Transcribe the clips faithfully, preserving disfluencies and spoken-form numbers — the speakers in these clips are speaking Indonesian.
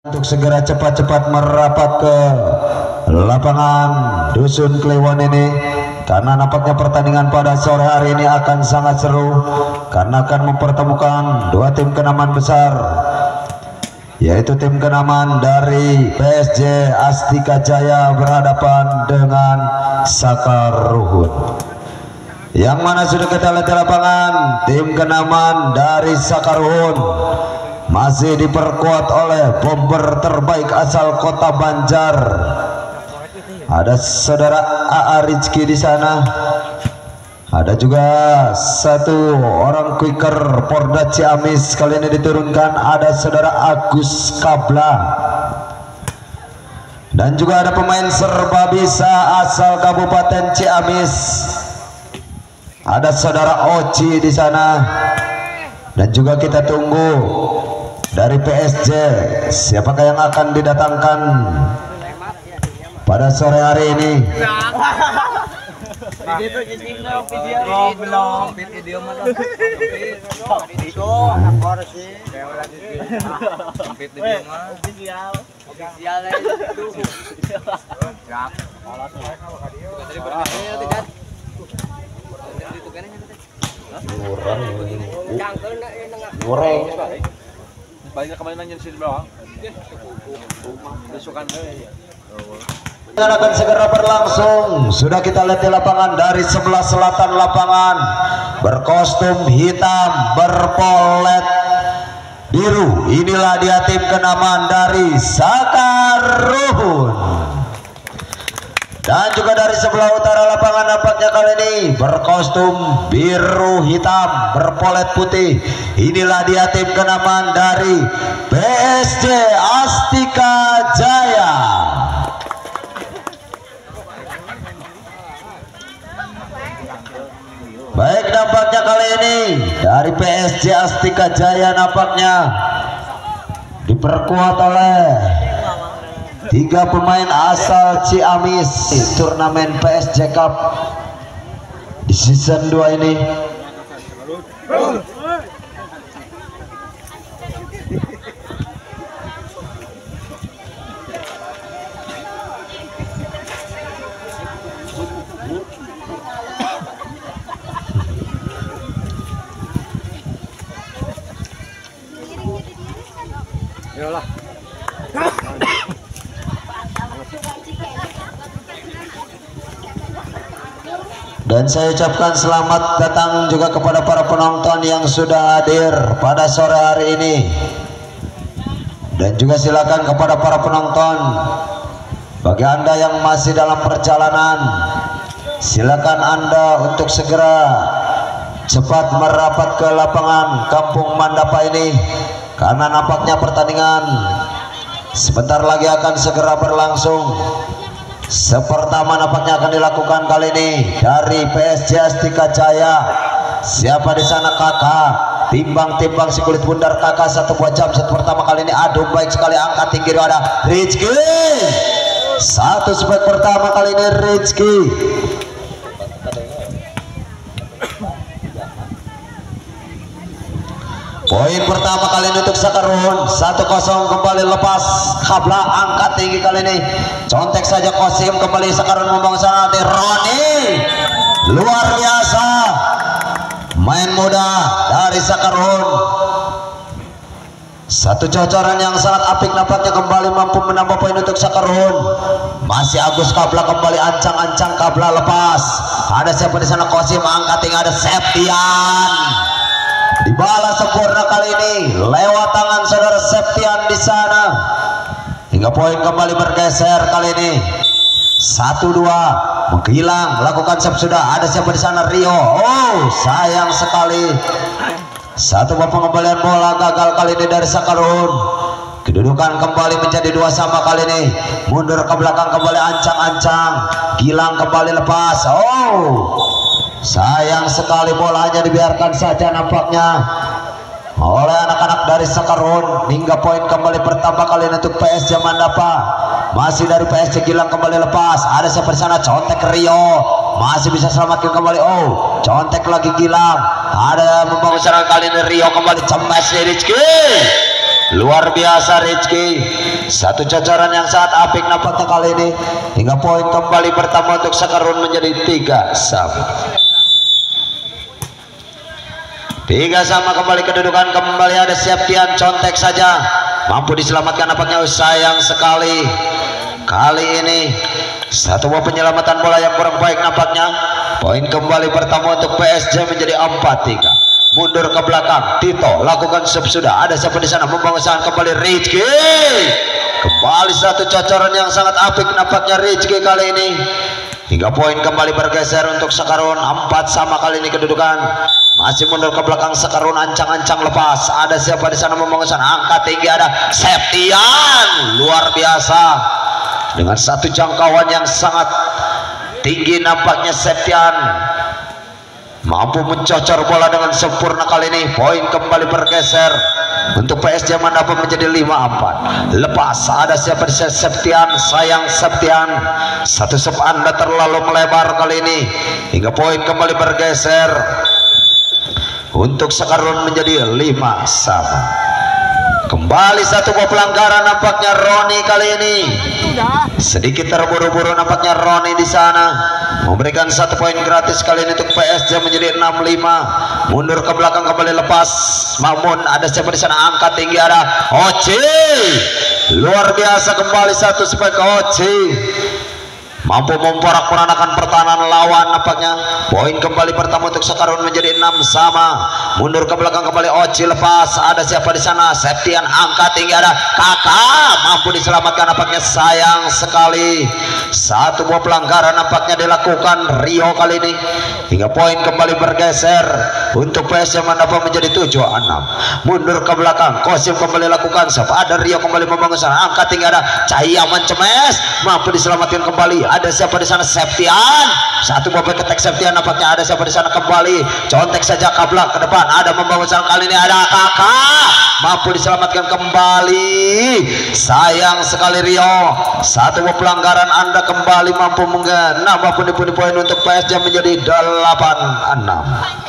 untuk segera cepat-cepat merapat ke lapangan Dusun Kliwon ini, karena nampaknya pertandingan pada sore hari ini akan sangat seru karena akan mempertemukan dua tim kenaman besar, yaitu tim kenaman dari P S J Astika Jaya berhadapan dengan Sakar Ruhun. Yang mana sudah kita lihat di lapangan, tim kenaman dari Sakar Ruhun masih diperkuat oleh bomber terbaik asal Kota Banjar. Ada saudara A A Rizky di sana. Ada juga satu orang quicker Porda Ciamis kali ini diturunkan. Ada saudara Agus Kabla. Dan juga ada pemain serba bisa asal Kabupaten Ciamis. Ada saudara Oci di sana. Dan juga kita tunggu dari P S J siapakah yang akan didatangkan pada sore hari ini. Goreng banyak kemarin nanya di sini bawah. Besokan akan segera berlangsung. Sudah kita lihat di lapangan dari sebelah selatan lapangan berkostum hitam berpolet biru. Inilah dia tim kenaman dari Sakar Ruhun. Dan juga dari sebelah utara lapangan nampaknya kali ini berkostum biru hitam berpolet putih. Inilah dia tim kenaman dari P S J Astika Jaya. Baik, nampaknya kali ini dari P S J Astika Jaya nampaknya diperkuat oleh tiga pemain asal Ciamis. Turnamen P S J Cup di season dua ini. Yolah. Dan saya ucapkan selamat datang juga kepada para penonton yang sudah hadir pada sore hari ini. Dan juga silakan kepada para penonton, bagi Anda yang masih dalam perjalanan, silakan Anda untuk segera cepat merapat ke lapangan Kampung Mandapa ini, karena nampaknya pertandingan sebentar lagi akan segera berlangsung. Sepertama nampaknya akan dilakukan kali ini dari P S J Astika Jaya. Siapa di sana kakak? Timbang-timbang si kulit bundar kakak satu buah jam set pertama kali ini. Aduh, baik sekali angkat tinggi ada Rizky. Satu spek pertama kali ini Rizky. Poin pertama kali ini untuk Sakar Ruhun. Satu kosong kembali lepas. Kabla angkat tinggi kali ini. Contek saja Kosim kembali. Sakar Ruhun membangun sana. Roni luar biasa. Main muda dari Sakar Ruhun. Satu cocoran yang sangat apik nampaknya kembali mampu menambah poin untuk Sakar Ruhun. Masih Agus Kabla kembali ancang-ancang Kabla lepas. Ada siapa di sana? Kosim angkat tinggi. Ada Septian. Dibalas sempurna kali ini lewat tangan saudara Septian di sana, hingga poin kembali bergeser kali ini. Satu dua menghilang, lakukan sep sudah. Ada siapa di sana? Rio. Oh, sayang sekali. Satu pengembalian bola gagal kali ini dari Sakar Ruhun. Kedudukan kembali menjadi dua sama kali ini. Mundur ke belakang kembali ancang-ancang. Gilang kembali lepas. Oh, sayang sekali bolanya dibiarkan saja nampaknya oleh anak-anak dari Sakar Ruhun, hingga poin kembali bertambah kali ini untuk P S J Mandapa. Masih dari P S J Gilang kembali lepas. Ada siapa di sana? Contek Rio. Masih bisa selamatkan kembali. Oh, contek lagi Gilang. Ada membangun serangan kali ini Rio kembali cemas Rizky. luar biasa Rizky, satu cocoran yang sangat apik nampaknya kali ini, hingga poin kembali pertama untuk Sekarun menjadi tiga sama. Tiga sama kembali kedudukan, kembali ada Septian, contek saja mampu diselamatkan nampaknya. Sayang sekali kali ini satu buah penyelamatan bola yang kurang baik nampaknya. Poin kembali pertama untuk P S J menjadi empat tiga. Mundur ke belakang, Tito lakukan sub sudah. Ada siapa di sana membangun serangan kembali Rizky. Kembali satu cocoran yang sangat apik nampaknya Rizky kali ini. Hingga poin kembali bergeser untuk Sekarun, empat sama kali ini kedudukan. Masih mundur ke belakang Sekarun, ancang-ancang lepas. Ada siapa di sana membangun serangan, angkat tinggi ada Septian, luar biasa dengan satu jangkauan yang sangat tinggi nampaknya. Septian mampu mencocor bola dengan sempurna kali ini. Poin kembali bergeser untuk P S J Mandapa menjadi lima empat. Lepas ada siapa di Septian, sayang Septian, satu sep Anda terlalu melebar kali ini. Hingga poin kembali bergeser untuk Sekarun menjadi lima sama. Kembali satu buah pelanggaran nampaknya Roni kali ini. Sedikit terburu-buru nampaknya Roni di sana. Memberikan satu poin gratis kali ini untuk P S J menjadi enam lima. Mundur ke belakang kembali lepas. Mamun ada siapa di sana, angkat tinggi ada Oci. Luar biasa kembali satu spek Oci. Mampu memporak-porandakan pertahanan lawan nampaknya. Poin kembali pertama untuk Sekarun menjadi enam sama. Mundur ke belakang kembali Oci, lepas. Ada siapa di sana? Septian angkat tinggi ada Kakak, mampu diselamatkan nampaknya. Sayang sekali satu buah pelanggaran nampaknya dilakukan Rio kali ini. Hingga poin kembali bergeser untuk P S J Mandapa menjadi tujuh enam. Mundur ke belakang, Kosim kembali lakukan. Siapa ada Rio kembali membangun sana, angkat tinggi ada Cahaya mencemes, mampu diselamatkan kembali. Ada siapa di sana? Septian, satu buah ketek Septian nampaknya. Ada siapa di sana kembali, contek saja Kabla ke depan. Ada membangun sana kali ini ada Kakak, mampu diselamatkan kembali. Sayang sekali Rio, satu buah pelanggaran Anda kembali mampu menambah pundi-pundi poin untuk P S J menjadi delapan enam.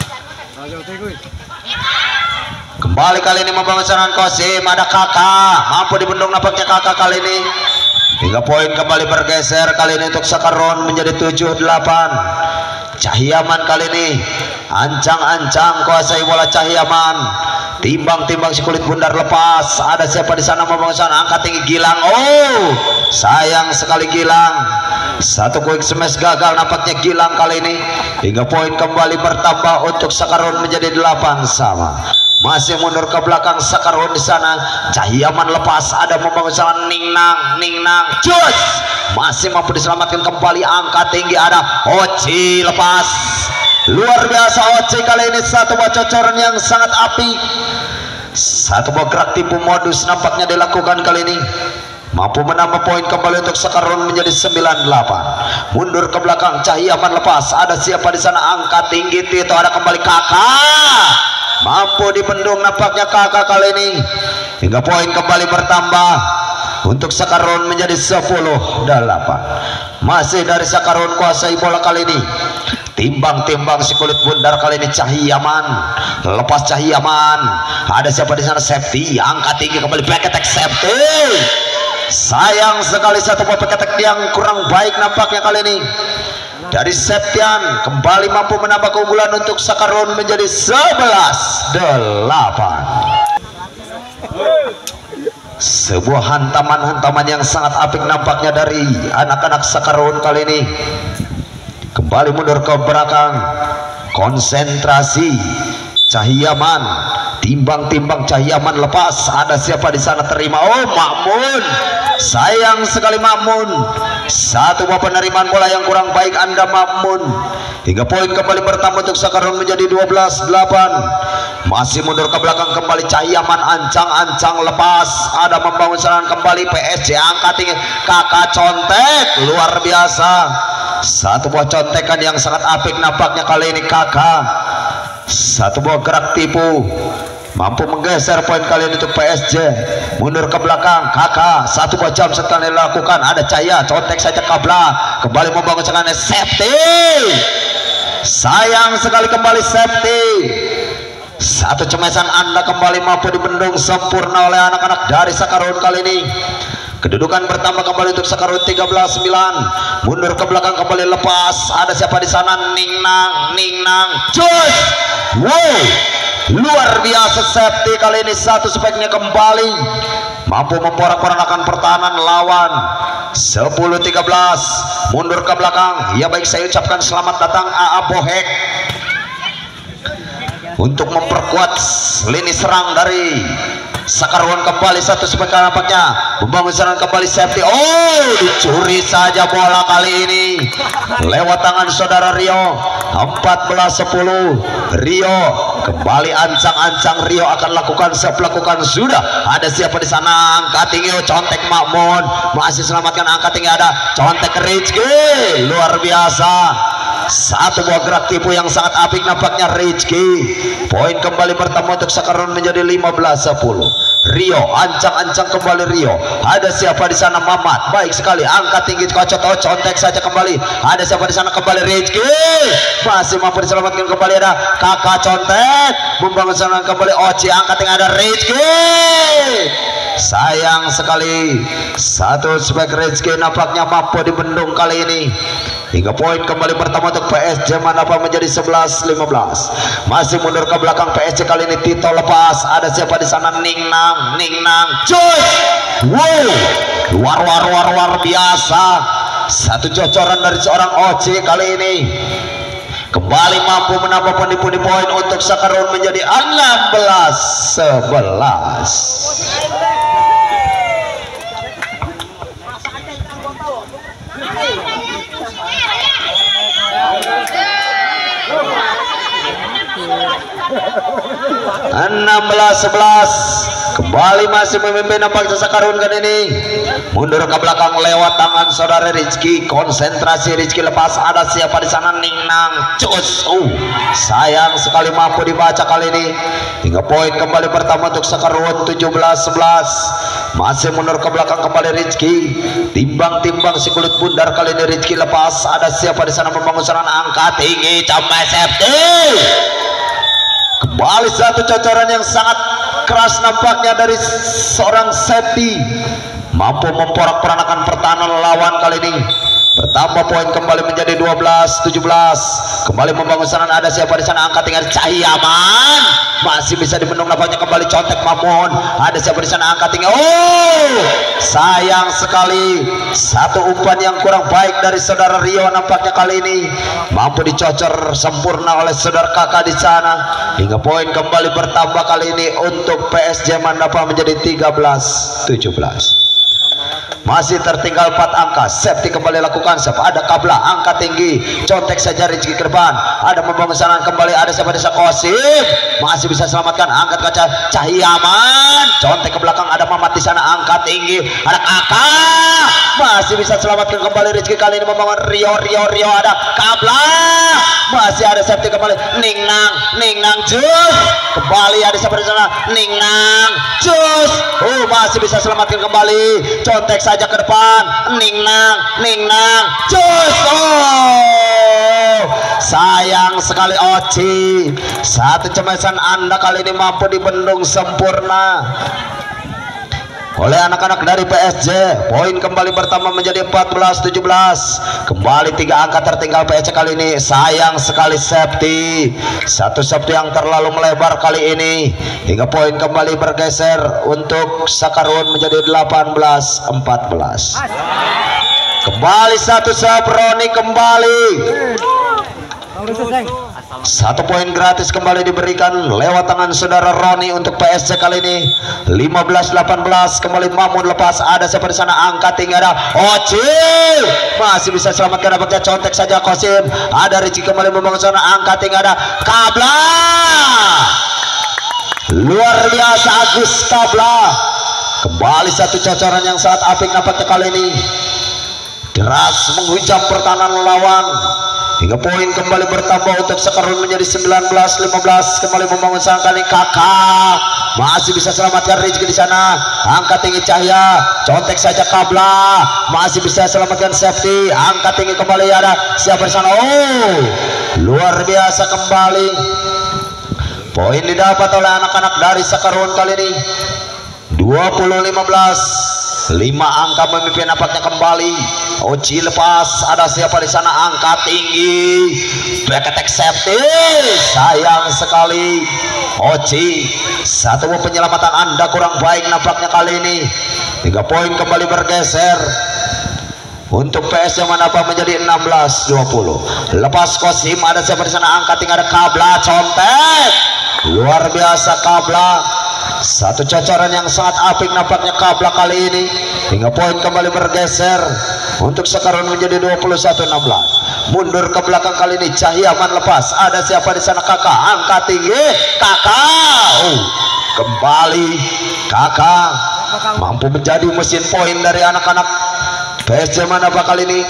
Kembali kali ini membangun serangan Kosim, ada Kakak, mampu dibendung nampaknya Kakak kali ini. Hingga poin kembali bergeser kali ini untuk Sekarun menjadi tujuh delapan. Cahyaman kali ini ancang-ancang kuasai bola Cahyaman. Timbang-timbang si kulit bundar lepas. Ada siapa di sana membangun sana, angkat tinggi Gilang. Oh, sayang sekali Gilang. Satu quick smash gagal nampaknya Gilang kali ini. Hingga poin kembali bertambah untuk Sekarun menjadi delapan sama. Masih mundur ke belakang Sekarun di sana. Cahyaman lepas, ada membangun sana Ningnang, Ningnang, Jus masih mampu diselamatkan kembali, angkat tinggi ada Oci, lepas. Luar biasa Oci kali ini, satu buah cocoran yang sangat apik. Satu buah gerak tipu modus nampaknya dilakukan kali ini. Mampu menambah poin kembali untuk Sekarun menjadi sembilan delapan. Mundur ke belakang, Cahyaman lepas. Ada siapa di sana, angkat tinggi Tito, ada kembali Kakak, mampu dibendung nampaknya Kakak kali ini. Hingga poin kembali bertambah untuk Sekarun menjadi sepuluh delapan. Masih dari Sekarun kuasai bola kali ini. Timbang-timbang si kulit bundar kali ini Cahyaman, lepas Cahyaman. Ada siapa di sana? Septi, angkat tinggi kembali back attack Septi. Sayang sekali satu buah back attack yang kurang baik nampaknya kali ini dari Septian. Kembali mampu menambah keunggulan untuk Sekarun menjadi sebelas delapan. Sebuah hantaman-hantaman yang sangat apik nampaknya dari anak-anak Sekarun kali ini. Kembali mundur ke belakang, konsentrasi Cahyaman, timbang-timbang Cahyaman lepas. Ada siapa di sana? Terima. Oh, Makmun. Sayang sekali Makmun. Satu buah penerimaan bola yang kurang baik Anda Makmun. Hingga poin kembali bertambah untuk Sekarun menjadi dua belas delapan. Masih mundur ke belakang kembali Cahyaman, ancang-ancang lepas. Ada membangun serangan kembali P S J, angkat tinggi Kakak, contek luar biasa. Satu buah contekan yang sangat apik nampaknya kali ini Kakak. Satu buah gerak tipu mampu menggeser poin kali ini untuk P S J. Mundur ke belakang Kakak, satu buah jam setelah dilakukan. Ada Cahya, contek saja Kabla, kembali membangun serangan Septi. Sayang sekali kembali Septi. Satu cemesan Anda kembali mampu dibendung sempurna oleh anak-anak dari Sakarun kali ini. Kedudukan pertama kembali untuk Sakarun tiga belas sembilan. Mundur ke belakang kembali lepas. Ada siapa di sana? Ningnang, Ningnang, cus. Wow, luar biasa safety kali ini. Satu speknya kembali mampu memporak-porandakan pertahanan lawan. Sepuluh tiga belas. Mundur ke belakang. Ya baik, saya ucapkan selamat datang A A Bohek untuk memperkuat lini serang dari Sakarwan. Kembali satu sebagai nampaknya membangun serangan kembali safety. Oh, dicuri saja bola kali ini lewat tangan saudara Rio. Empat belas sepuluh. Rio kembali ancang-ancang. Rio akan lakukan sepelakukan. Sudah ada siapa di sana? Angkat tinggi, contek Makmun masih selamatkan. Angkat tinggi, ada contek Rizky. Luar biasa, satu buah gerak tipu yang sangat apik nampaknya Rizky. Poin kembali pertama untuk Sakarun menjadi lima belas sepuluh. Rio ancang-ancang kembali. Rio ada siapa di sana? Mamat baik sekali, angkat tinggi, kocok, oh, contek saja kembali. Ada siapa di sana? Kembali Rizky masih mampu diselamatkan kembali. Ada kakak contek membangun serangan kembali. Oci angkat tinggi, ada Rizky. Sayang sekali satu spek Rizky nampaknya mampu dibendung kali ini. Hingga poin kembali pertama untuk P S J Mandapa menjadi sebelas lima belas. Masih mundur ke belakang P S J kali ini. Tito lepas. Ada siapa di sana? Ningnang, Ningnang, cus. Wow, luar luar luar luar biasa. Satu cocoran dari seorang Oci kali ini. Kembali mampu menambah pundi-pundi poin untuk Sakarun menjadi enam belas sebelas. enam belas sebelas. Kembali masih memimpin nampaknya Sakarun kan ini. Mundur ke belakang lewat tangan saudara Rizky. Konsentrasi Rizky lepas. Ada siapa di sana? Ningnang, cus. Oh, sayang sekali mampu dibaca kali ini. Hingga poin kembali pertama untuk Sakarun tujuh belas sebelas. Masih mundur ke belakang kembali Rizky. Timbang-timbang si kulit bundar kali ini Rizky lepas. Ada siapa di sana membangun serangan? Angkat tinggi, coba safety. Kembali satu cocoran yang sangat keras nampaknya dari seorang safety. Mampu memporak-porandakan pertahanan lawan kali ini. Bertambah poin kembali menjadi dua belas tujuh belas. Kembali membangun serangan. Ada siapa di sana? Angkat tinggal Cahyaman. Masih bisa dibendung nampaknya kembali contek Mamun. Ada siapa di sana? Angkat tinggal. Oh, sayang sekali. Satu umpan yang kurang baik dari saudara Rio nampaknya kali ini. Mampu dicocor sempurna oleh saudara kakak di sana. Hingga poin kembali bertambah kali ini untuk P S J Mandapa menjadi tiga belas tujuh belas. Masih tertinggal empat angka. Safety kembali lakukan. Siapa? Ada Kabla angkat tinggi, contek saja Rizky ke depan. Ada membangun serangan kembali. Ada siapa? Desa Kosim masih bisa selamatkan. Angkat kaca Cahyaman, contek ke belakang. Ada Mamat di sana angkat tinggi. Ada Kakak masih bisa selamatkan kembali Rizky kali ini membangun. Rio Rio Rio ada Kabla masih ada safety kembali. Ningnang Ningnang jus kembali. Ada siapa di sana? Ningnang jus. Oh, masih bisa selamatkan kembali. Contek saja ke depan. Ningnang Ningnang cus. Oh, sayang sekali Oci. Satu cemesan Anda kali ini mampu dibendung sempurna oleh anak-anak dari P S J. Poin kembali pertama menjadi empat belas tujuh belas. Kembali tiga angka tertinggal P S J kali ini. Sayang sekali safety. Satu safety yang terlalu melebar kali ini. Hingga poin kembali bergeser untuk Sakarun menjadi delapan belas empat belas. Kembali satu sub Roni kembali. Satu poin gratis kembali diberikan lewat tangan saudara Roni untuk P S J kali ini. Lima belas delapan belas. Kembali Mamun lepas. Ada siapa di sana? Angkat tinggi. Ada Oci masih bisa selamatkan. Dapatnya contek saja Kosim. Ada Rizky kembali membangun sana. Angkat tinggi. Ada Kabla. Luar biasa Agus Kabla. Kembali satu cocoran yang sangat apik nampaknya kali ini. Deras menghujam pertahanan lawan. Hingga poin kembali bertambah untuk Sakarun menjadi sembilan belas lima belas. Kembali membangun serangan kali Kakak masih bisa selamatkan Rizky di sana. Angkat tinggi Cahya, contek saja Kabla masih bisa selamatkan safety. Angkat tinggi kembali. Ada siapa di sana? Oh, luar biasa kembali Poin didapat oleh anak-anak dari Sakarun kali ini dua puluh lima belas. Lima angka memimpin nampaknya kembali. Oci lepas, ada siapa di sana? Angka tinggi, back attack safety, sayang sekali. Oci, satu penyelamatan Anda kurang baik nampaknya kali ini. Tiga poin kembali bergeser untuk P S Jaman apa menjadi enam belas dua puluh. Lepas Kosim, ada siapa di sana? Angka tinggi, ada Kabla, contek, luar biasa Kabla. Satu cocoran yang sangat apik nampaknya Kabla kali ini. Hingga poin kembali bergeser untuk Sakarun menjadi dua puluh satu enam belas. Mundur ke belakang kali ini Cahyaman lepas. Ada siapa di sana? Kakak, angka tinggi, Kakak. Oh, kembali Kakak mampu menjadi mesin poin dari anak-anak P S J Mandapa kali ini.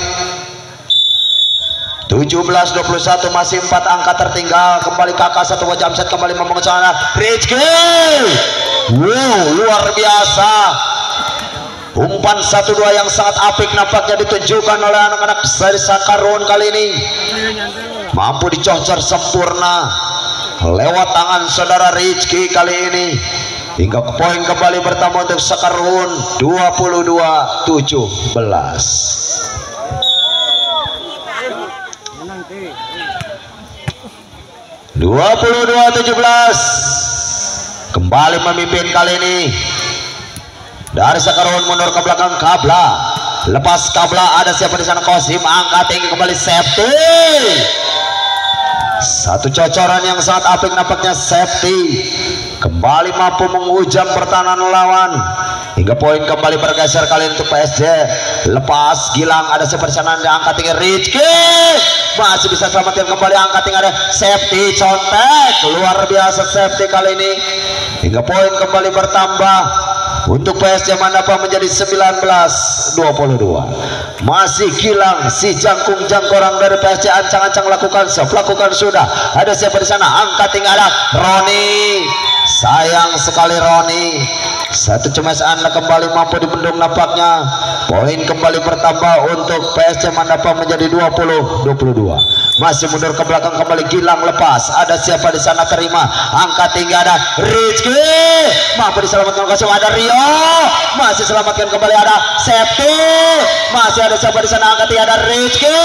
tujuh belas dua puluh satu, masih empat angka tertinggal. Kembali Kakak, satu jam set kembali membangun sana Rizky. Wow, luar biasa. Umpan satu dua yang sangat apik nampaknya ditunjukkan oleh anak-anak dari Sakarun kali ini. Mampu dicocor sempurna lewat tangan saudara Rizky kali ini. Hingga poin kembali bertambah untuk Sakarun dua puluh dua tujuh belas. dua puluh dua tujuh belas kembali memimpin kali ini. Dari Sakarun mundur ke belakang Kabla, lepas Kabla, ada siapa di sana? Kosim, angka tinggi kembali safety. Satu cocoran yang sangat apik nampaknya safety. Kembali mampu menghujam pertahanan lawan. Hingga poin kembali bergeser kali ini untuk P S J. Lepas Gilang, ada siapa di sana? Angka tinggi Rizky, masih bisa selamatkan kembali. Angka tinggi, ada safety, contek, luar biasa safety kali ini. Hingga poin kembali bertambah untuk P S J Mandapa menjadi sembilan belas dua puluh dua. Masih Gilang, si jangkung jangkorang dari P S J ancang-ancang lakukan sop, lakukan sudah. Ada siapa di sana? Angka tinggi, ada Roni. Sayang sekali Roni. Satu cemas Anda kembali mampu dibendung nampaknya. Poin kembali bertambah untuk P S J Mandapa menjadi dua puluh dua puluh dua. Masih mundur ke belakang kembali Gilang, lepas. Ada siapa di sana? Terima. Angka tinggi, ada Rizky. Mampu diselamatkan kasih, ada Rio. Masih selamatkan kembali, ada safety. Masih ada siapa di sana? Angka tinggi, ada Rizky.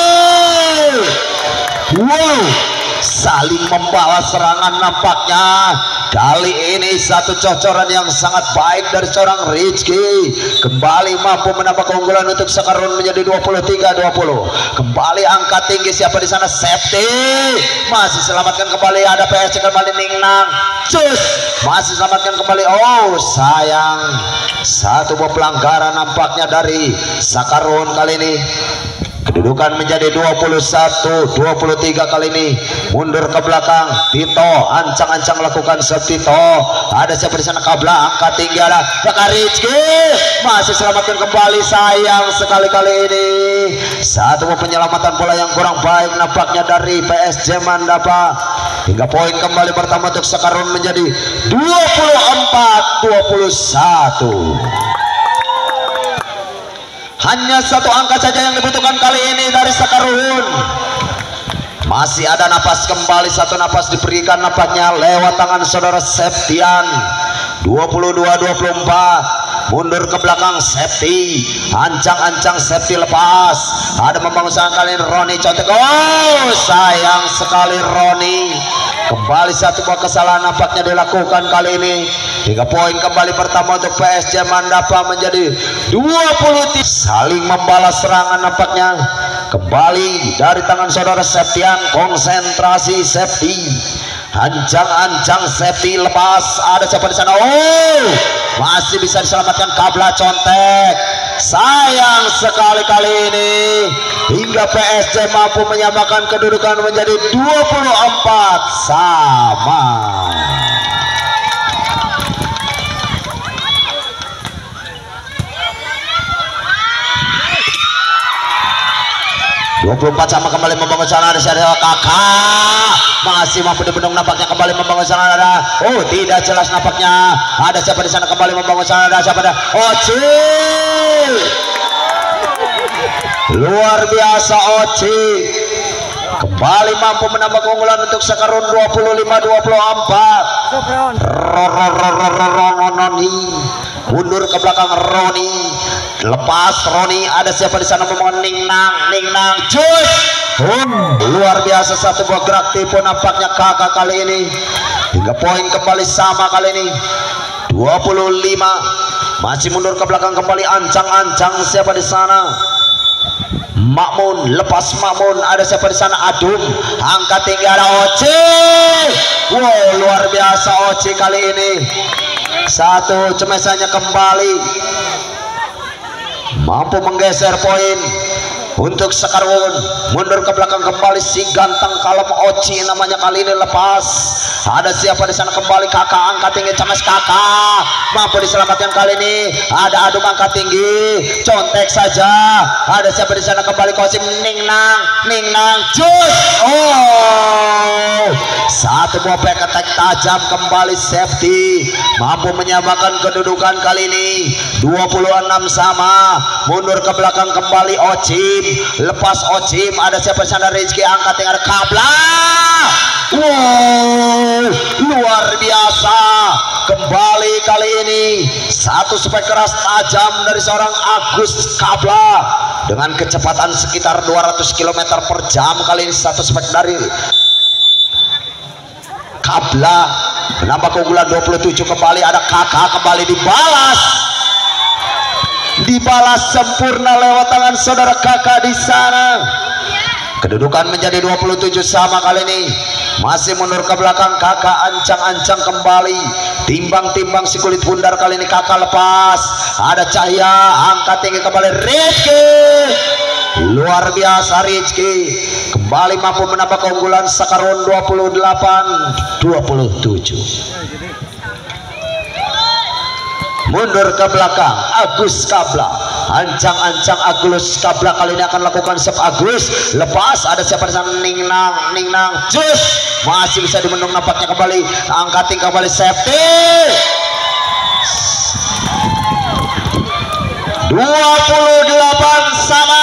Wow, saling membawa serangan nampaknya. Kali ini satu cocoran yang sangat baik dari seorang Rizky. Kembali mampu menambah keunggulan untuk Sakarun menjadi dua puluh tiga dua puluh. Kembali angka tinggi, siapa di sana? Safety. Masih selamatkan kembali, ada P S C kembali Ningnang. Cus, masih selamatkan kembali. Oh, sayang. Satu buah pelanggaran nampaknya dari Sakarun kali ini. Kedudukan menjadi dua puluh satu dua puluh tiga kali ini. Mundur ke belakang Tito, ancang-ancang lakukan set Tito. Ada siapa di sana? Kabla, angka tinggi, ada Kakak Rizky. Masih selamatkan kembali, sayang sekali kali ini. Satu penyelamatan bola yang kurang baik nampaknya dari P S J Mandapa. Hingga poin kembali pertama untuk Sakarun menjadi dua puluh empat dua puluh satu. Hanya satu angka saja yang dibutuhkan kali ini dari Sakarun. Masih ada napas kembali, satu napas diberikan nampaknya lewat tangan saudara Septian. dua puluh dua dua puluh empat. Mundur ke belakang safety. Ancang-ancang safety lepas. Ada membangun serangan kali ini Roni contek. Oh, sayang sekali Roni. Kembali satu buah kesalahan nampaknya dilakukan kali ini. Hingga poin kembali pertama untuk P S J Mandapa menjadi dua puluh tiga. Saling membalas serangan nampaknya. Kembali dari tangan saudara Septian. Konsentrasi safety. Ancang-ancang safety lepas. Ada siapa di sana? Oh, masih bisa diselamatkan Kabla contek. Sayang sekali kali ini. Hingga P S J mampu menyamakan kedudukan menjadi dua puluh empat sama. dua puluh empat sama, kembali membangun sana ada Syariah Kakak. Masih mampu dibendung nampaknya, kembali membangun sana ada. Oh, tidak jelas nampaknya. Ada siapa di sana? Kembali membangun sana ada siapa? Ada Oci. Luar biasa Oci. Kembali mampu menambah keunggulan untuk Sakarun dua puluh lima dua puluh empat. Roni mundur ke belakang Roni, lepas Roni, ada siapa di sana memohon Ningnang, Ningnang cus. Hmm, luar biasa satu buah gerak tipu nampaknya kakak kali ini, hingga poin kembali sama kali ini dua puluh lima. Masih mundur ke belakang kembali ancang-ancang siapa di sana? Makmun, lepas Makmun, ada siapa di sana? Adum, angkat tinggi ada Oci. Wow, luar biasa Oci kali ini. Satu cemesanya kembali mampu menggeser poin untuk Sekarun. Mundur ke belakang kembali si ganteng kalem Oci namanya kali ini, lepas. Ada siapa di sana kembali? Kakak angkat tinggi, cemes kakak mampu diselamatkan kali ini. Ada Adum angkat tinggi, contek saja. Ada siapa di sana kembali? Kosim, Ningnang, Ningnang cus. Oh, satu buah back attack tajam kembali safety, mampu menyamakan kedudukan kali ini dua puluh enam sama. Mundur ke belakang kembali Ocim, lepas Ocim, ada siapa di sana? Rizky angkat tinggi, ada Kabla. Wow, luar biasa kembali kali ini satu spek keras tajam dari seorang Agus Kabla dengan kecepatan sekitar dua ratus kilometer per jam. Kali ini satu spek dari Kabla menambah keunggulan dua puluh tujuh. Kembali ada kakak, kembali dibalas dibalas sempurna lewat tangan saudara kakak di sana. Kedudukan menjadi dua puluh tujuh sama kali ini. Masih mundur ke belakang kakak, ancang-ancang kembali, timbang-timbang si kulit bundar kali ini kakak, lepas. Ada Cahya angkat tinggi kembali Rizky. Luar biasa Rizky kembali mampu menambah keunggulan Sekarun dua puluh delapan dua puluh tujuh. Mundur ke belakang Agus Kabla, ancang-ancang Agus Kabla kali ini akan lakukan save Agus, lepas. Ada siapa di sana? Ningnang, Ningnang jus, masih bisa dimendung nampaknya kembali, angkating kembali safety. dua puluh delapan sama.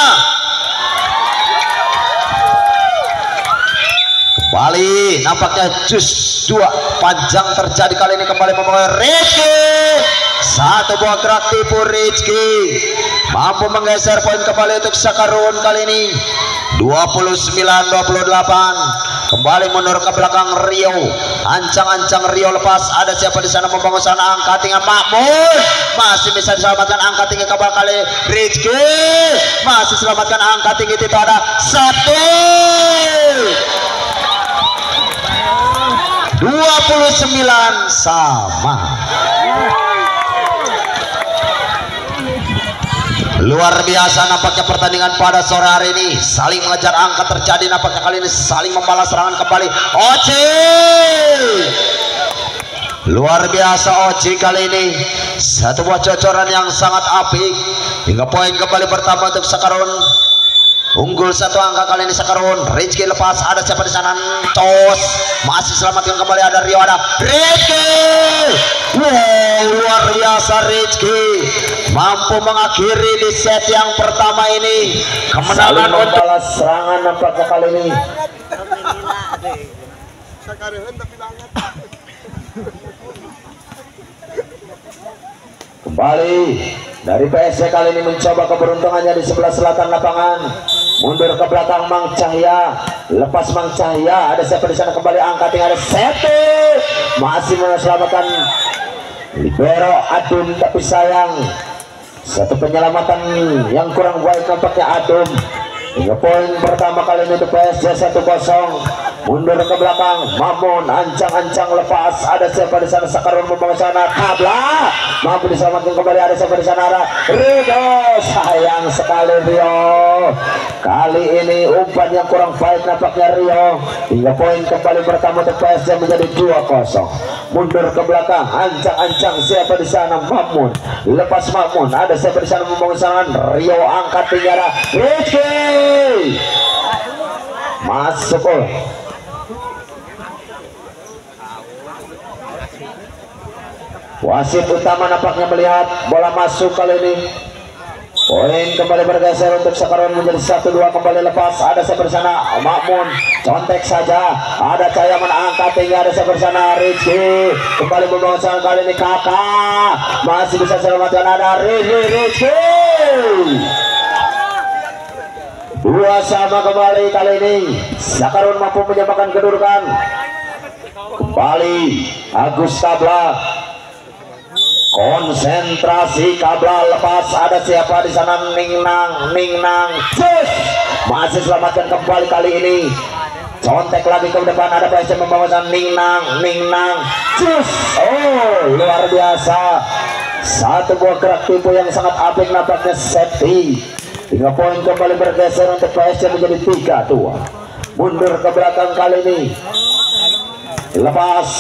Kembali nampaknya jus dua panjang terjadi kali ini, kembali membawa Rizky. Satu buah gerak tipu Rizky mampu menggeser poin kembali untuk Sekarun kali ini dua puluh sembilan dua puluh delapan. Kembali mundur ke belakang Rio, ancang-ancang Rio, lepas. Ada siapa di sana membangun sana? Angkat tinggi Makmun, masih bisa diselamatkan, angkat tinggi kembali kali Rizky, masih selamatkan, angkat tinggi itu ada satu. dua puluh sembilan sama. Luar biasa nampaknya pertandingan pada sore hari ini, saling mengejar angka terjadi nampaknya kali ini, saling membalas serangan kembali Oci. Luar biasa Oci kali ini, satu buah cocoran yang sangat apik hingga poin kembali pertama untuk Sekarun. Unggul satu angka kali ini Sekarun. Rizky lepas, ada siapa di sana? Tos, masih selamatkan kembali, ada Rio, ada Rizky. Wow, luar biasa Rizky mampu mengakhiri di set yang pertama ini. Kemenangan untuk membalas serangan nampaknya kali ini. Kembali dari P S C kali ini mencoba keberuntungannya di sebelah selatan lapangan. Mundur ke belakang Mang Cahya, lepas Mang Cahya, ada siapa di sana? Kembali angkat tinggal, ada Seti, masih menyelamatkan libero Adum, tapi sayang satu penyelamatan yang kurang baik nampaknya Adum. Hingga poin pertama kali ini untuk P S C satu kosong. Mundur ke belakang Mamun, ancang-ancang, lepas. Ada siapa di sana? Sekarun membawa sana Kabla, mampu diselamatkan kembali. Ada siapa di sana? Ada Rio. Sayang sekali Rio, kali ini umpan yang kurang baik nampaknya Rio. Hingga poin kembali pertama untuk P S C menjadi dua kosong. Mundur ke belakang, ancang-ancang, siapa di sana? Mamun, lepas Mamun. Ada siapa di sana membawa sana? Rio angkat tinggal Rizky, masuk. Wasit utama nampaknya melihat bola masuk kali ini. Poin kembali bergeser untuk sekarang menjadi satu dua kembali lepas. Ada seperti sana Makmun contek saja. Ada Cahaya mengangkat tinggi. Ada seperti sana Rizky kembali membangun serangan kali ini Kakak masih bisa selamatkan. Ada Rizky Rizky dua sama kembali kali ini. Sakarun mampu menyamakan kedudukan. Kembali Agus Kabla. Konsentrasi Kabla lepas. Ada siapa di sana? Ningnang Ningnang Cus masih selamatkan kembali kali ini. Contek lagi ke depan. Ada P S M membawa Ningnang Ningnang Cus. Oh luar biasa. Satu buah gerak tipu yang sangat apik nampaknya safety. Tiga poin kembali bergeser untuk P S M menjadi tiga dua. Mundur ke belakang kali ini. Lepas.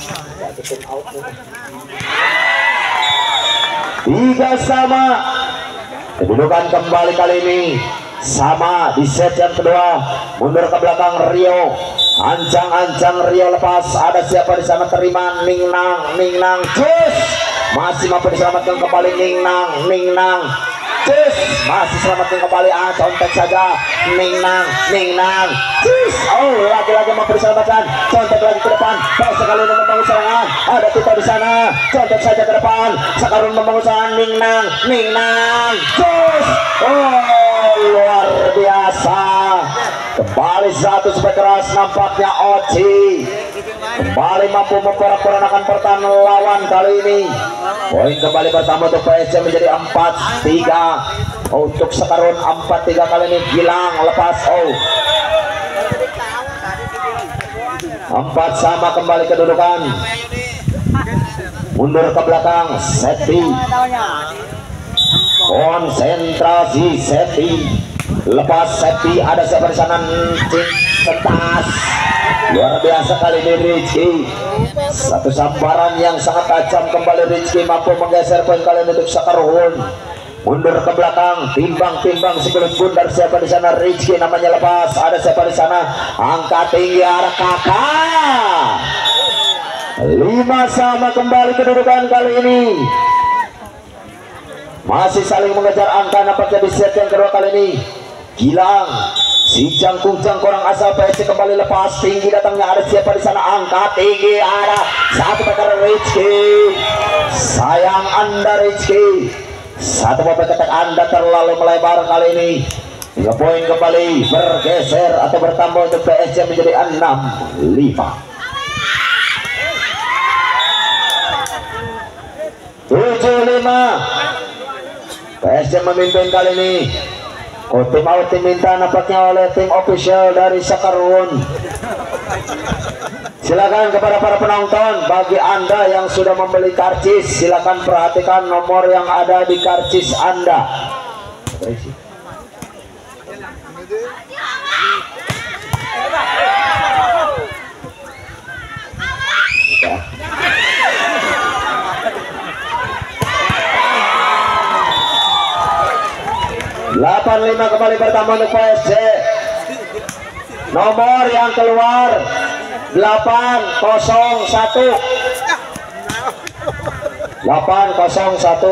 Tiga sama. Kedudukan kembali kali ini sama di set yang kedua. Mundur ke belakang Rio. Ancang-ancang Rio lepas. Ada siapa di sana? Terima Ningnang Ningnang Cus masih mampu diselamatkan kembali. Ningnang Ningnang Cus masih selamatkan kembali. Ah contek saja Ningnang Ningnang Cus. Oh lagi-lagi mampu diselamatkan. Contek lagi ke depan. Baik sekali membangun serangan. Ada kita di sana. Contek saja ke depan. Sekarang membangun serangan. Ningnang Ningnang Cus. Oh luar biasa. Kembali satu sampai keras nampaknya Oci. Kembali mampu memporak-porandakan pertahanan lawan kali ini. Poin kembali pertama untuk P S M menjadi empat tiga. Untuk sekarang empat tiga kali ini. Gilang lepas. Oh empat sama kembali kedudukan. Mundur ke belakang Seti. Konsentrasi Seti. Lepas Seti. Ada siapa di sana? Centas. Luar biasa kali ini Rizky. Satu sambaran yang sangat tajam kembali Rizky mampu menggeser poin kalian untuk Sakarun. Mundur ke belakang, timbang-timbang si kulit bundar. Siapa di sana? Rizky namanya lepas. Ada siapa di sana? Angkat tinggi arah Kakak. Lima sama kembali kedudukan kali ini. Masih saling mengejar angka nampaknya di set yang kedua kali ini. Gilang si jangkung-jangkung orang asal P S M kembali lepas. Tinggi datangnya. Ada siapa di sana? Angkat tinggi. Ada satu peker Rizky. Sayang Anda Rizky. Satu peker Anda terlalu melebar kali ini. Tiga poin kembali bergeser atau bertambah untuk P S M menjadi enam lima. tujuh lima. P S M memimpin kali ini. Oh, tim out diminta nampaknya oleh tim official dari Sakarun. Silakan kepada para penonton, bagi Anda yang sudah membeli karcis, silakan perhatikan nomor yang ada di karcis Anda. delapan lima kembali pertama untuk P S J. Nomor yang keluar delapan nol satu. delapan nol satu.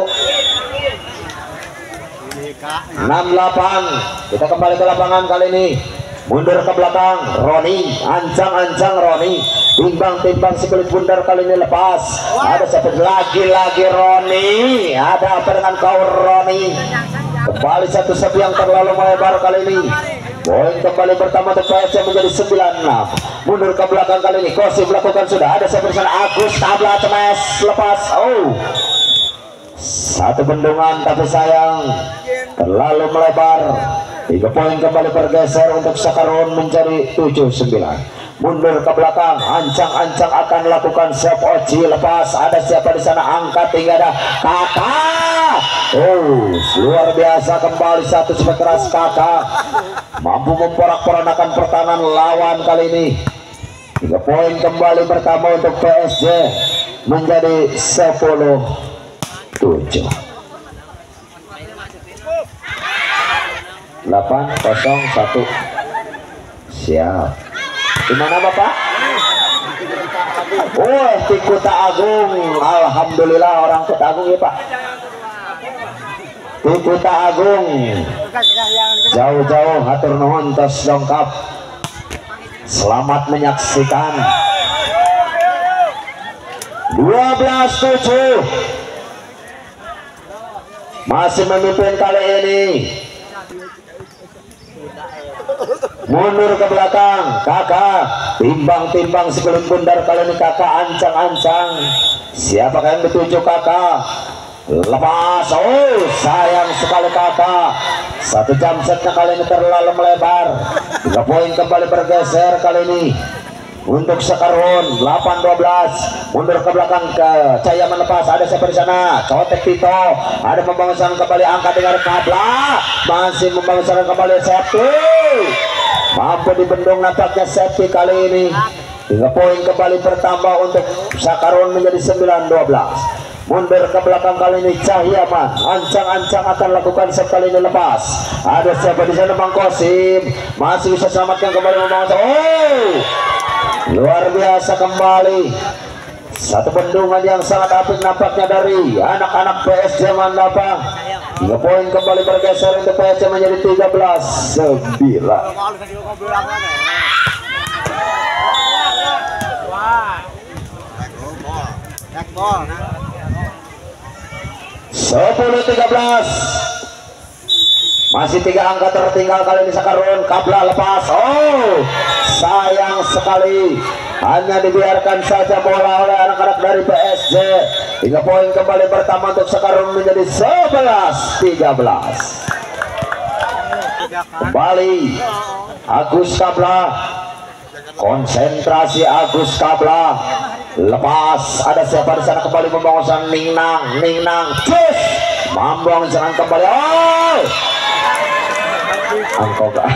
enam delapan. Kita kembali ke lapangan kali ini. Mundur ke belakang Roni, ancang-ancang Roni. Timbang-timbang si kulit bundar kali ini lepas. Ada seperti lagi-lagi Roni. Ada apa dengan kau Roni? Kembali satu sepi yang terlalu melebar kali ini. Poin kembali pertama untuk P S M menjadi sembilan enam. Mundur ke belakang kali ini. Kosi melakukan sudah. Ada seperti Agus Tabla Temes lepas. Oh, satu bendungan tapi sayang terlalu melebar. Tiga poin kembali bergeser untuk Sakarun menjadi tujuh sembilan. Mundur ke belakang, ancang-ancang akan lakukan save. Oci lepas. Ada siapa di sana? Angkat tinggi. Ada Kakak. Oh, luar biasa kembali satu sampai keras Kakak. Mampu memporak-porandakan pertahanan lawan kali ini. Tiga poin kembali pertama untuk P S J menjadi sepuluh tujuh. delapan nol satu. Siap. Dimana Bapak? Oh, di Kota Agung. Alhamdulillah orang Kota Agung ya Pak. Tiputa Agung jauh-jauh hatur nuhun tos dongkap, selamat menyaksikan. Dua belas tujuh masih memimpin kali ini. Mundur ke belakang kakak, timbang-timbang sebelum bundar kali ini kakak ancang-ancang. Siapakah yang dituju kakak? Lepas. Oh sayang sekali kakak, satu jam setnya kali ini terlalu melebar. Tiga poin kembali bergeser kali ini untuk Sekarun. Delapan dua belas mundur ke belakang ke Cahaya melepas. Ada siapa di sana? Cotek Tito. Ada membangun kembali angkat dengan Kabla, masih membangun kembali Septi. Mampu dibendung nampaknya Septi kali ini. Tiga poin kembali bertambah untuk Sekarun menjadi sembilan dua belas. Mundur ke belakang kali ini Cahyaman, ancang-ancang akan lakukan sekali ini lepas. Ada siapa di sana? Bang Kosim masih bisa selamatkan kembali membangun. Oh luar biasa kembali, satu bendungan yang sangat apik nampaknya dari anak-anak P S J Mandapa. Tiga poin kembali bergeser untuk P S J menjadi tiga belas sembilan. Sepuluh tiga belas masih tiga angka tertinggal kali ini Sekarun. Kabla lepas. Oh sayang sekali, hanya dibiarkan saja bola oleh anak-anak dari P S J. Tiga poin kembali bertambah untuk Sekarun menjadi sebelas tiga belas. Kembali Agus Kabla, konsentrasi Agus Kabla. Lepas. Ada siapa di sana? Kembali membangun sang Ningnang. Ningnang cus membangun serangan kembali. Oh Angkoga.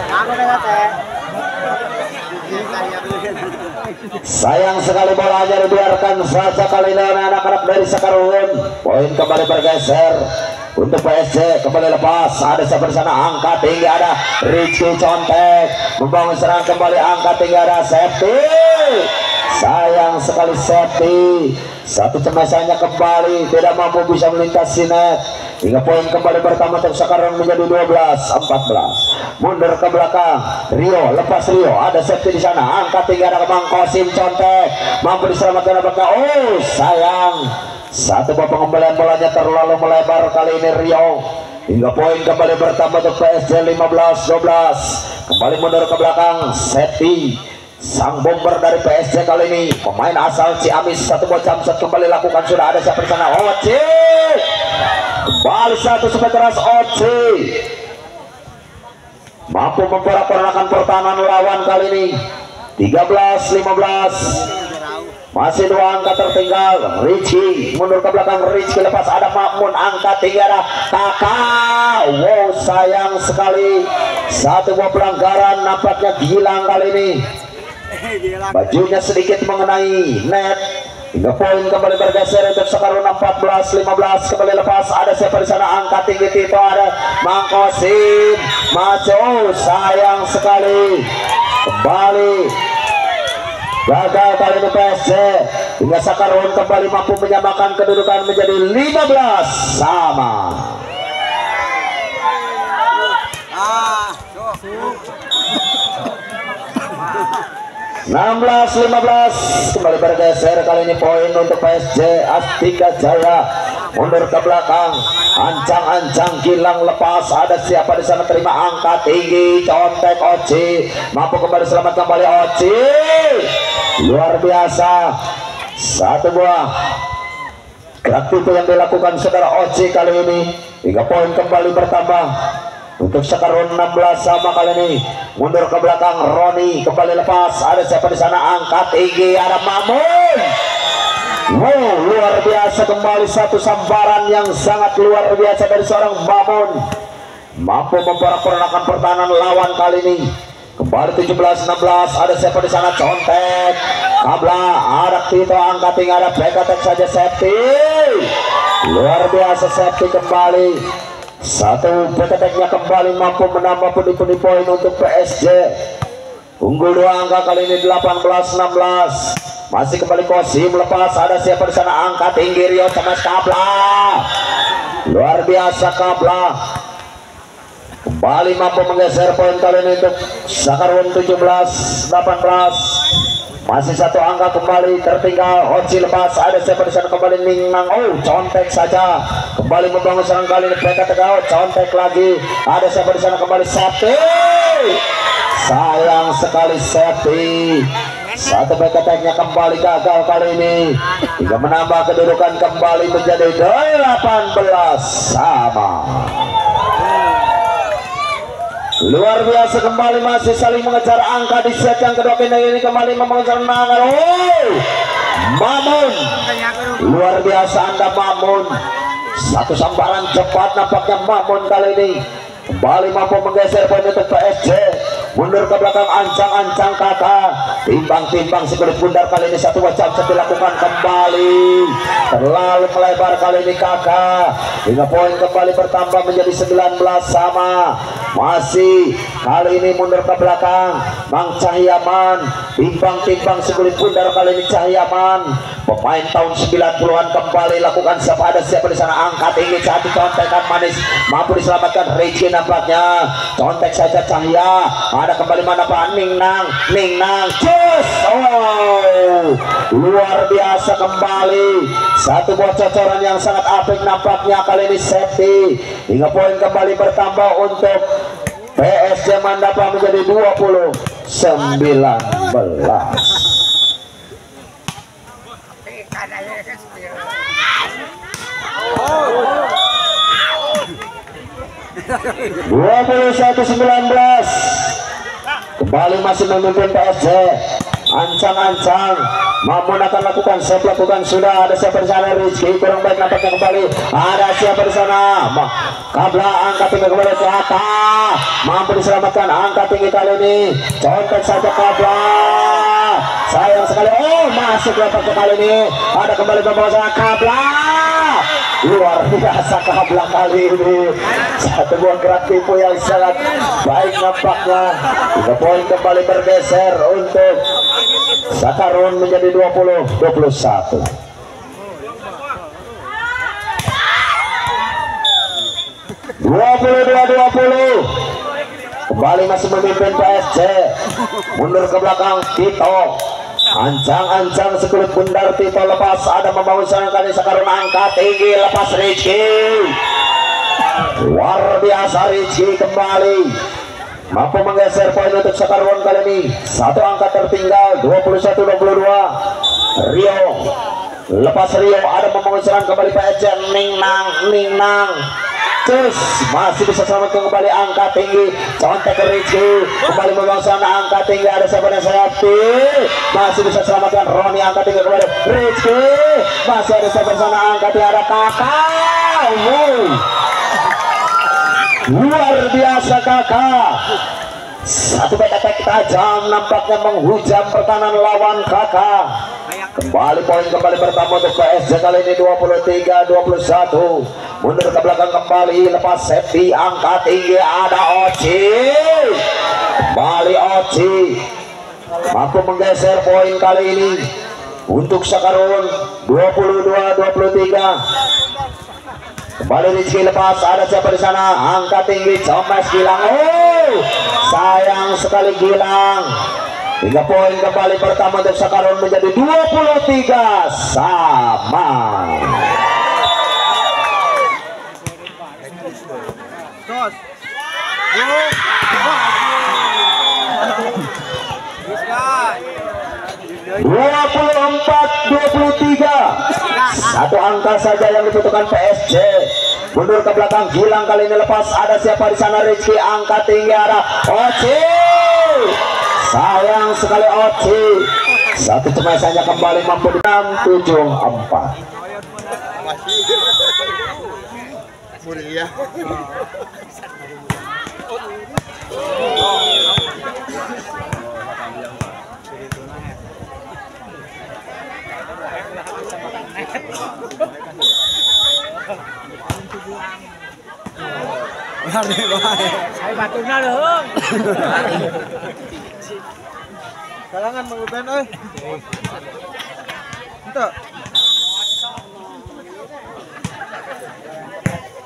Sayang sekali bolanya dibiarkan saja kali ini anak-anak dari Sekarun. Poin kembali bergeser untuk P S J. Kembali lepas. Ada siapa di sana? Angkat tinggi. Ada Rizky Contek membangun serangan kembali. Angkat tinggi. Ada Septi. Sayang sekali Septi, satu cemasannya kembali tidak mampu bisa melintasi net. Tiga poin kembali bertambah untuk Sekarun menjadi dua belas empat belas. Mundur ke belakang Rio, lepas Rio. Ada Septi di sana. Angkat tinggi. Ada Bang Kosim Contek mampu diselamatkan. Apakah? Oh sayang, satu buah pengembalian bolanya terlalu melebar kali ini Rio. Hingga poin kembali bertambah untuk P S J lima belas dua belas. Kembali mundur ke belakang Septi, sang bomber dari P S J kali ini, pemain asal Ciamis. Satu buah jam set kembali lakukan. Sudah ada siapa di sana? Oci kembali satu super keras. Oci mampu memporak-porandakan pertahanan lawan kali ini. Tiga belas lima belas. Masih dua angka tertinggal. Ricci mundur ke belakang. Ricci lepas. Ada Makmun angkat tinggi. Ada Kakak. Wow sayang sekali, satu buah pelanggaran nampaknya Gilang kali ini. Bajunya sedikit mengenai net. Hingga poin kembali bergeser untuk Sekarun empat belas lima belas. Kembali lepas. Ada siapa di sana? Angkat tinggi Tito. Ada Mang Kosim. Maju sayang sekali, kembali gagal kali ini P S J. Hingga Sekarun kembali mampu menyamakan kedudukan menjadi lima belas sama. enam belas lima belas. Kembali bergeser kali ini poin untuk P S J Astika Jaya. Mundur ke belakang. Ancang-ancang Gilang lepas. Ada siapa di sana? Terima angkat tinggi. Contek Oci mampu kembali selamat kembali Oci. Luar biasa, satu buah gerak itu yang dilakukan saudara Oci kali ini. Tiga poin kembali bertambah untuk Sekarun enam belas sama kali ini. Mundur ke belakang Roni kembali lepas. Ada siapa di sana? Angkat tinggi. Ada Mamun. Wow luar biasa, kembali satu sambaran yang sangat luar biasa dari seorang Mamun, mampu memporak-porandakan pertahanan lawan kali ini. Kembali tujuh belas enam belas. Ada siapa di sana? Contek Kabla. Ada Tito angkat tinggi. Ada Bekatek saja Septi. Luar biasa Septi kembali. Satu Bekateknya kembali mampu menambah pundi-pundi poin untuk P S J. Unggul dua angka kali ini delapan belas enam belas. Masih kembali Kosim lepas. Ada siapa di sana? Angkat tinggi Rio sama Kabla. luar biasa Kabla kembali mampu menggeser poin kali ini untuk Sakarwan tujuh belas delapan belas. Masih satu angka kembali tertinggal. Oci lepas, ada siapa di sana kembali Mingnang. Oh, contek saja. Kembali membangun serangan kali ini mereka tegak. Contek lagi. Ada siapa di sana kembali safety. Sayang sekali safety. Satu back attack-nya kembali gagal kali ini. Hingga menambah kedudukan kembali menjadi delapan belas sama. Luar biasa kembali masih saling mengejar angka di set yang kedua. Ini kembali mengejar nangan. Oh, Mamun luar biasa Anda Mamun. Satu sambaran cepat nampaknya Mamun kali ini kembali mampu menggeser poin untuk P S J. Mundur ke belakang ancang-ancang kakak. Timbang-timbang si kulit bundar kali ini satu wajah bisa dilakukan kembali. Terlalu melebar kali ini kakak. Hingga poin kembali bertambah menjadi sembilan belas sama. Masih kali ini mundur ke belakang Mang Cahyaman. Timbang-timbang si kulit bundar kali ini Cahyaman. Pemain tahun sembilan puluhan kembali lakukan siapa ada siapa di sana angkat tinggi satu contekan manis mampu diselamatkan Riki nampaknya. Contek saja Cahya. Ada kembali mana Pak Ningnang, Ningnang, cus, oh, luar biasa kembali. Satu buah cocoran yang sangat apik nampaknya kali ini safety. Hingga poin kembali bertambah untuk P S J Mandapa menjadi dua puluh sembilan belas. dua puluh satu sembilan belas. Kembali masih memimpin P S J. Ancang-ancang Mamun akan lakukan save, lakukan sudah. Ada siapa di sana Rizky kurang baik nampaknya kembali. Ada siapa di sana Kabla angkat tinggi kembali ke atas. Mampu diselamatkan angkat tinggi kali ini. Contek saja Kabla. Sayang sekali. Oh, masuk lepas kali ini. Ada kembali ke bawah Kabla. Luar biasa Kabla kali ini. Satu buah gerak tipu yang sangat baik nampaknya. Tiga poin kembali bergeser untuk Sakarun menjadi dua puluh dua puluh satu. dua puluh dua dua puluh. Kembali masih memimpin P S J. Mundur ke belakang Tito. Ancang-ancang sekulit bundar Tito lepas. Ada membangun serangan kali Sakarun angkat tinggi lepas Rizky. Luar biasa Rizky kembali mampu menggeser poin untuk Sakarwan kali ini. Satu angka tertinggal dua puluh satu dua puluh dua. Rio lepas Rio ada membangun serangan kembali P S J. Ningnang, Ningnang, terus masih bisa selamatkan kembali angka tinggi. Contek Rizky kembali membangun serangan angka tinggi. Ada siapa dan Sayapti masih bisa selamatkan Roni angka tinggi kembali Rizky. Masih ada siapa di sana angka tinggi. Ada kakak. Luar biasa kakak. Satu back attack tajam nampaknya menghujam pertahanan lawan kakak. Kembali poin kembali bertambah untuk P S J kali ini dua puluh tiga dua puluh satu. Mundur ke belakang kembali lepas safety angka tinggi. Ada Oci. Kembali Oci mampu menggeser poin kali ini untuk Sakarun dua puluh dua dua puluh tiga. Kembali Rizky lepas. Ada siapa di sana angka tinggi Comes Gilang. Oh, sayang sekali Gilang. Tiga poin kembali pertama untuk Sakarun menjadi dua puluh tiga sama. dua puluh empat dua puluh tiga. Satu angka saja yang dibutuhkan P S J. Mundur ke belakang Gilang kali ini lepas. Ada siapa di sana Rizky angka tinggi. Ada Oci. Sayang sekali Oci. Satu cemasannya kembali mampu di enam tujuh empat. Saya batuna loh. Kalangan menguben euy. Entuk.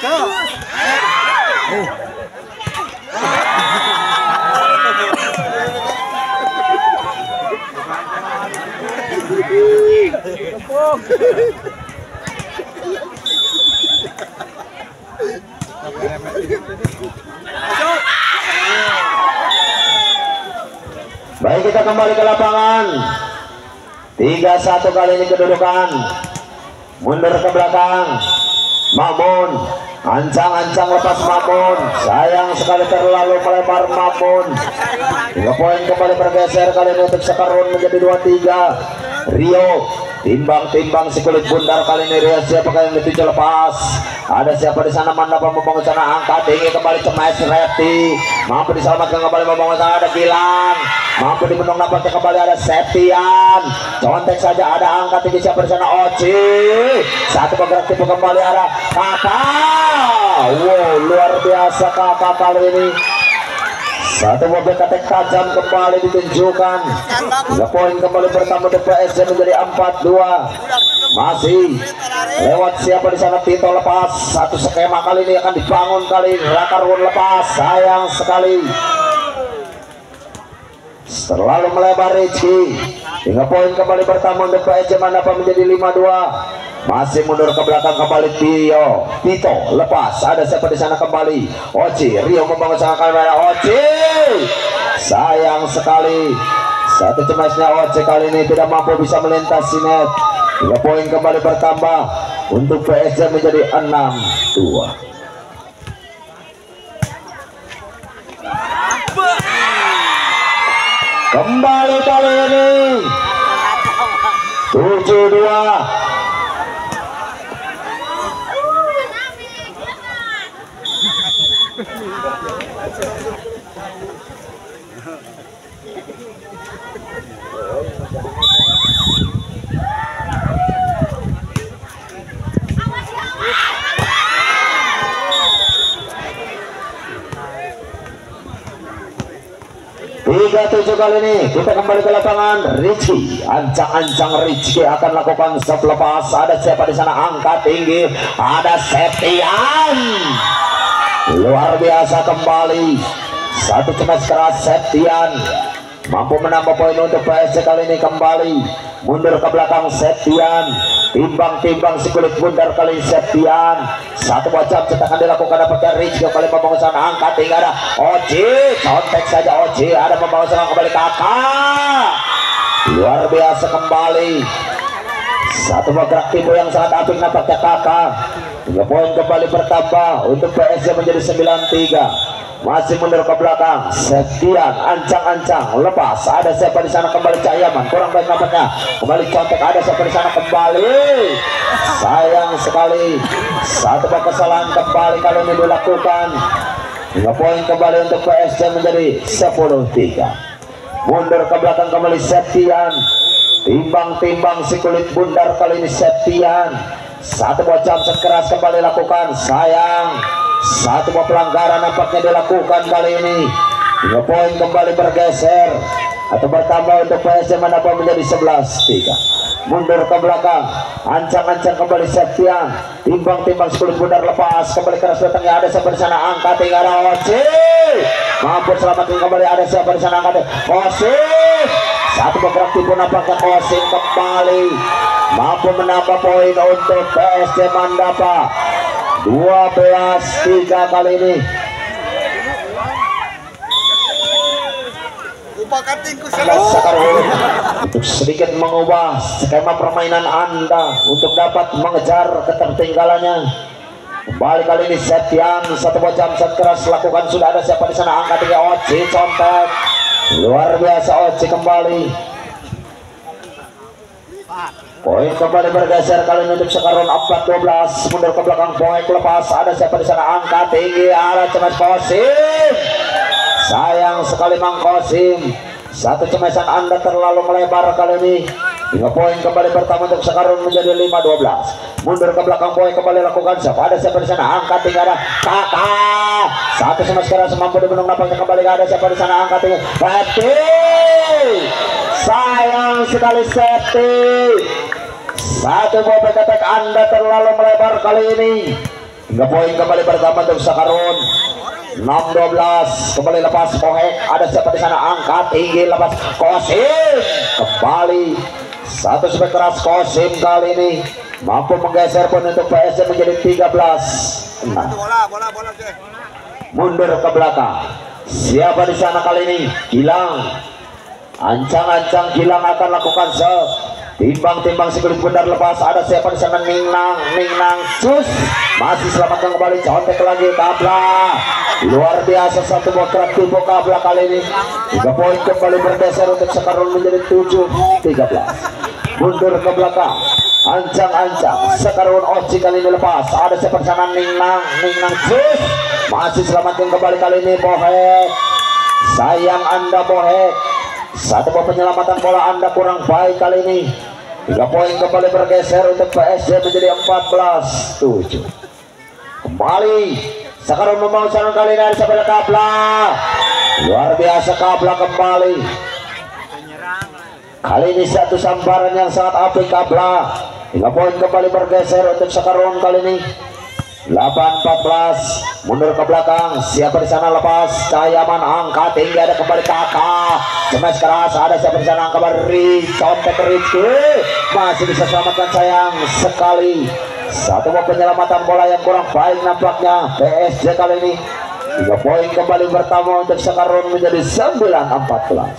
Baik, kita kembali ke lapangan. tiga satu kali ini kedudukan. Mundur ke belakang. Mamun, ancang-ancang lepas Mamun. Sayang sekali terlalu melebar Mamun. Tiga poin kembali bergeser kali ini untuk sekarun menjadi dua tiga. Rio timbang-timbang si kulit bundar kali ini. Rio siapa yang dituju lepas? Ada siapa di sana? Mandapa membangun sana, angkat tinggi kembali Cemes Reti. Mampu diselamatkan kembali membangun sana, ada Gilang. Mampu dibendung nampaknya kembali ada Septian. Contek saja, ada angkat tinggi siapa di sana? Oci. Satu bergerak tipu kembali ada Kakak. Wow, luar biasa Kakak kali ini. Satu mobil ketek tajam kembali ditunjukkan. Tiga poin kembali bertambah D P S menjadi empat dua. Masih lewat siapa di sana? Tito lepas. Satu skema kali ini akan dibangun kali. Rakarun lepas. Sayang sekali. Terlalu melebar Rizky. Tiga poin kembali bertambah D P S Mandapa menjadi lima dua. Masih mundur ke belakang kembali Tio. Tito lepas. Ada siapa di sana kembali? Oci. Rio membangun sang kamera. Oci. Sayang sekali. Satu cemasnya Oci kali ini tidak mampu bisa melintasi net. Tiga poin kembali bertambah untuk P S J menjadi enam dua. Kembali kali ini tujuh dua. tiga tujuh kali ini kita kembali ke lapangan. Rizky, ancang-ancang Rizky akan lakukan stop lepas. Ada siapa di sana? Angkat tinggi. Ada Septian. Luar biasa kembali. Satu cemas keras Septian. Mampu menambah poin untuk P S C kali ini kembali. Mundur ke belakang Septian. Timbang-timbang si kulit bundar kali Septian. Satu wajah cetakan dilakukan dapatnya Rizky kembali membangun sana, angkat tinggal ada Oji. Contek saja Oji. Ada membangun sana kembali Kakak. Luar biasa kembali. Satu bergerak timur yang sangat apik nampaknya Kakak. Tiga poin kembali bertambah untuk P S J menjadi sembilan tiga. Masih mundur ke belakang Septian, ancang-ancang lepas. Ada siapa di sana kembali? Cahyaman kurang baik nampaknya. Kembali Contek. Ada siapa di sana kembali? Sayang sekali. Satu kesalahan kembali kali ini dilakukan. Tiga poin kembali untuk P S J menjadi sepuluh tiga. Mundur ke belakang kembali Septian. Timbang-timbang si kulit bundar kali ini Septian. Satu buah jam keras kembali lakukan. Sayang. Satu buah pelanggaran nampaknya dilakukan kali ini. Tiga poin kembali bergeser atau bertambah untuk P S J Mandapa menjadi sebelas tiga. Mundur ke belakang, ancang-ancang kembali Septian. Timbang-timbang sepuluh bundar lepas. Kembali keras datangnya. Ada siapa di sana? Angkat tinggal Oci. Mampu selamatkan kembali. Ada siapa di sana? Angkat Kosim. Satu bergerak tipu nampaknya Kosim kembali. Mampu menambah poin untuk P S J Mandapa. dua belas tiga kali ini. Untuk sedikit mengubah skema permainan Anda untuk dapat mengejar ketertinggalannya. Kembali kali ini Septian. Satu buah jam set keras lakukan. Sudah ada siapa di sana? Angkat tiga Oci. Contek. Luar biasa Oci kembali. Poin kembali bergeser kali ini untuk sekarang empat dua belas. Mundur ke belakang poin lepas. Ada siapa di sana? Angkat tinggi. Ada cemas Kosim. Sayang sekali Mang Kosim. Satu cemesan Anda terlalu melebar kali ini. Tiga poin kembali pertama untuk sekarang menjadi lima dua belas. Mundur ke belakang poin kembali lakukan. Siapa? Ada siapa di sana? Angkat tinggi. Ada Kakak. Satu cemas keras mampu dibendung napaknya kembali. Ada siapa di sana? Angkat tinggi. Septi. Sayang sekali Septi. Satu buah ketek Anda terlalu melebar kali ini. Tiga poin kembali pertama untuk Sakarun. enam dua belas kembali lepas Pohek. Ada siapa di sana? Angkat tinggi lepas Kosim. Kembali satu spek keras Kosim kali ini mampu menggeser pun untuk P S C menjadi tiga belas enam. Mundur ke belakang. Siapa di sana kali ini? Gilang. Ancang-ancang Gilang akan lakukan serve. Timbang-timbang sekulit bundar lepas. Ada siapa di sana? Ningnang, Ningnang, cus masih selamatkan kembali. Contek lagi Kabla. Luar biasa satu buah kerak tipu Kabla kali ini. Tiga poin kembali bergeser untuk Sakarun menjadi tujuh tiga belas. Mundur ke belakang. Ancang-ancang Sakarun Oci kali ini lepas. Ada siapa di sana? Ningnang, Ningnang, cus masih selamatkan kembali kali ini Pohek. Sayang Anda Pohek. Satu buah penyelamatan bola Anda kurang baik kali ini. Tiga poin kembali bergeser untuk P S J menjadi empat belas tujuh. Kembali Sakarun membangun serangan kali ini. Ada Kabla. Luar biasa Kabla kembali. Kali ini satu sambaran yang sangat apik Kabla. Tiga poin kembali bergeser untuk Sakarun kali ini. delapan empat belas. Mundur ke belakang. Siapa di sana? Lepas Cahyaman angkat tinggi. Ada kembali Kakak. Cemas keras. Ada siapa di sana? Angkat beri. Contek Rizky masih bisa selamatkan sayang sekali. Satu buah penyelamatan bola yang kurang baik nampaknya P S J kali ini. Tiga poin kembali bertambah untuk Sakarun menjadi sembilan empat belas.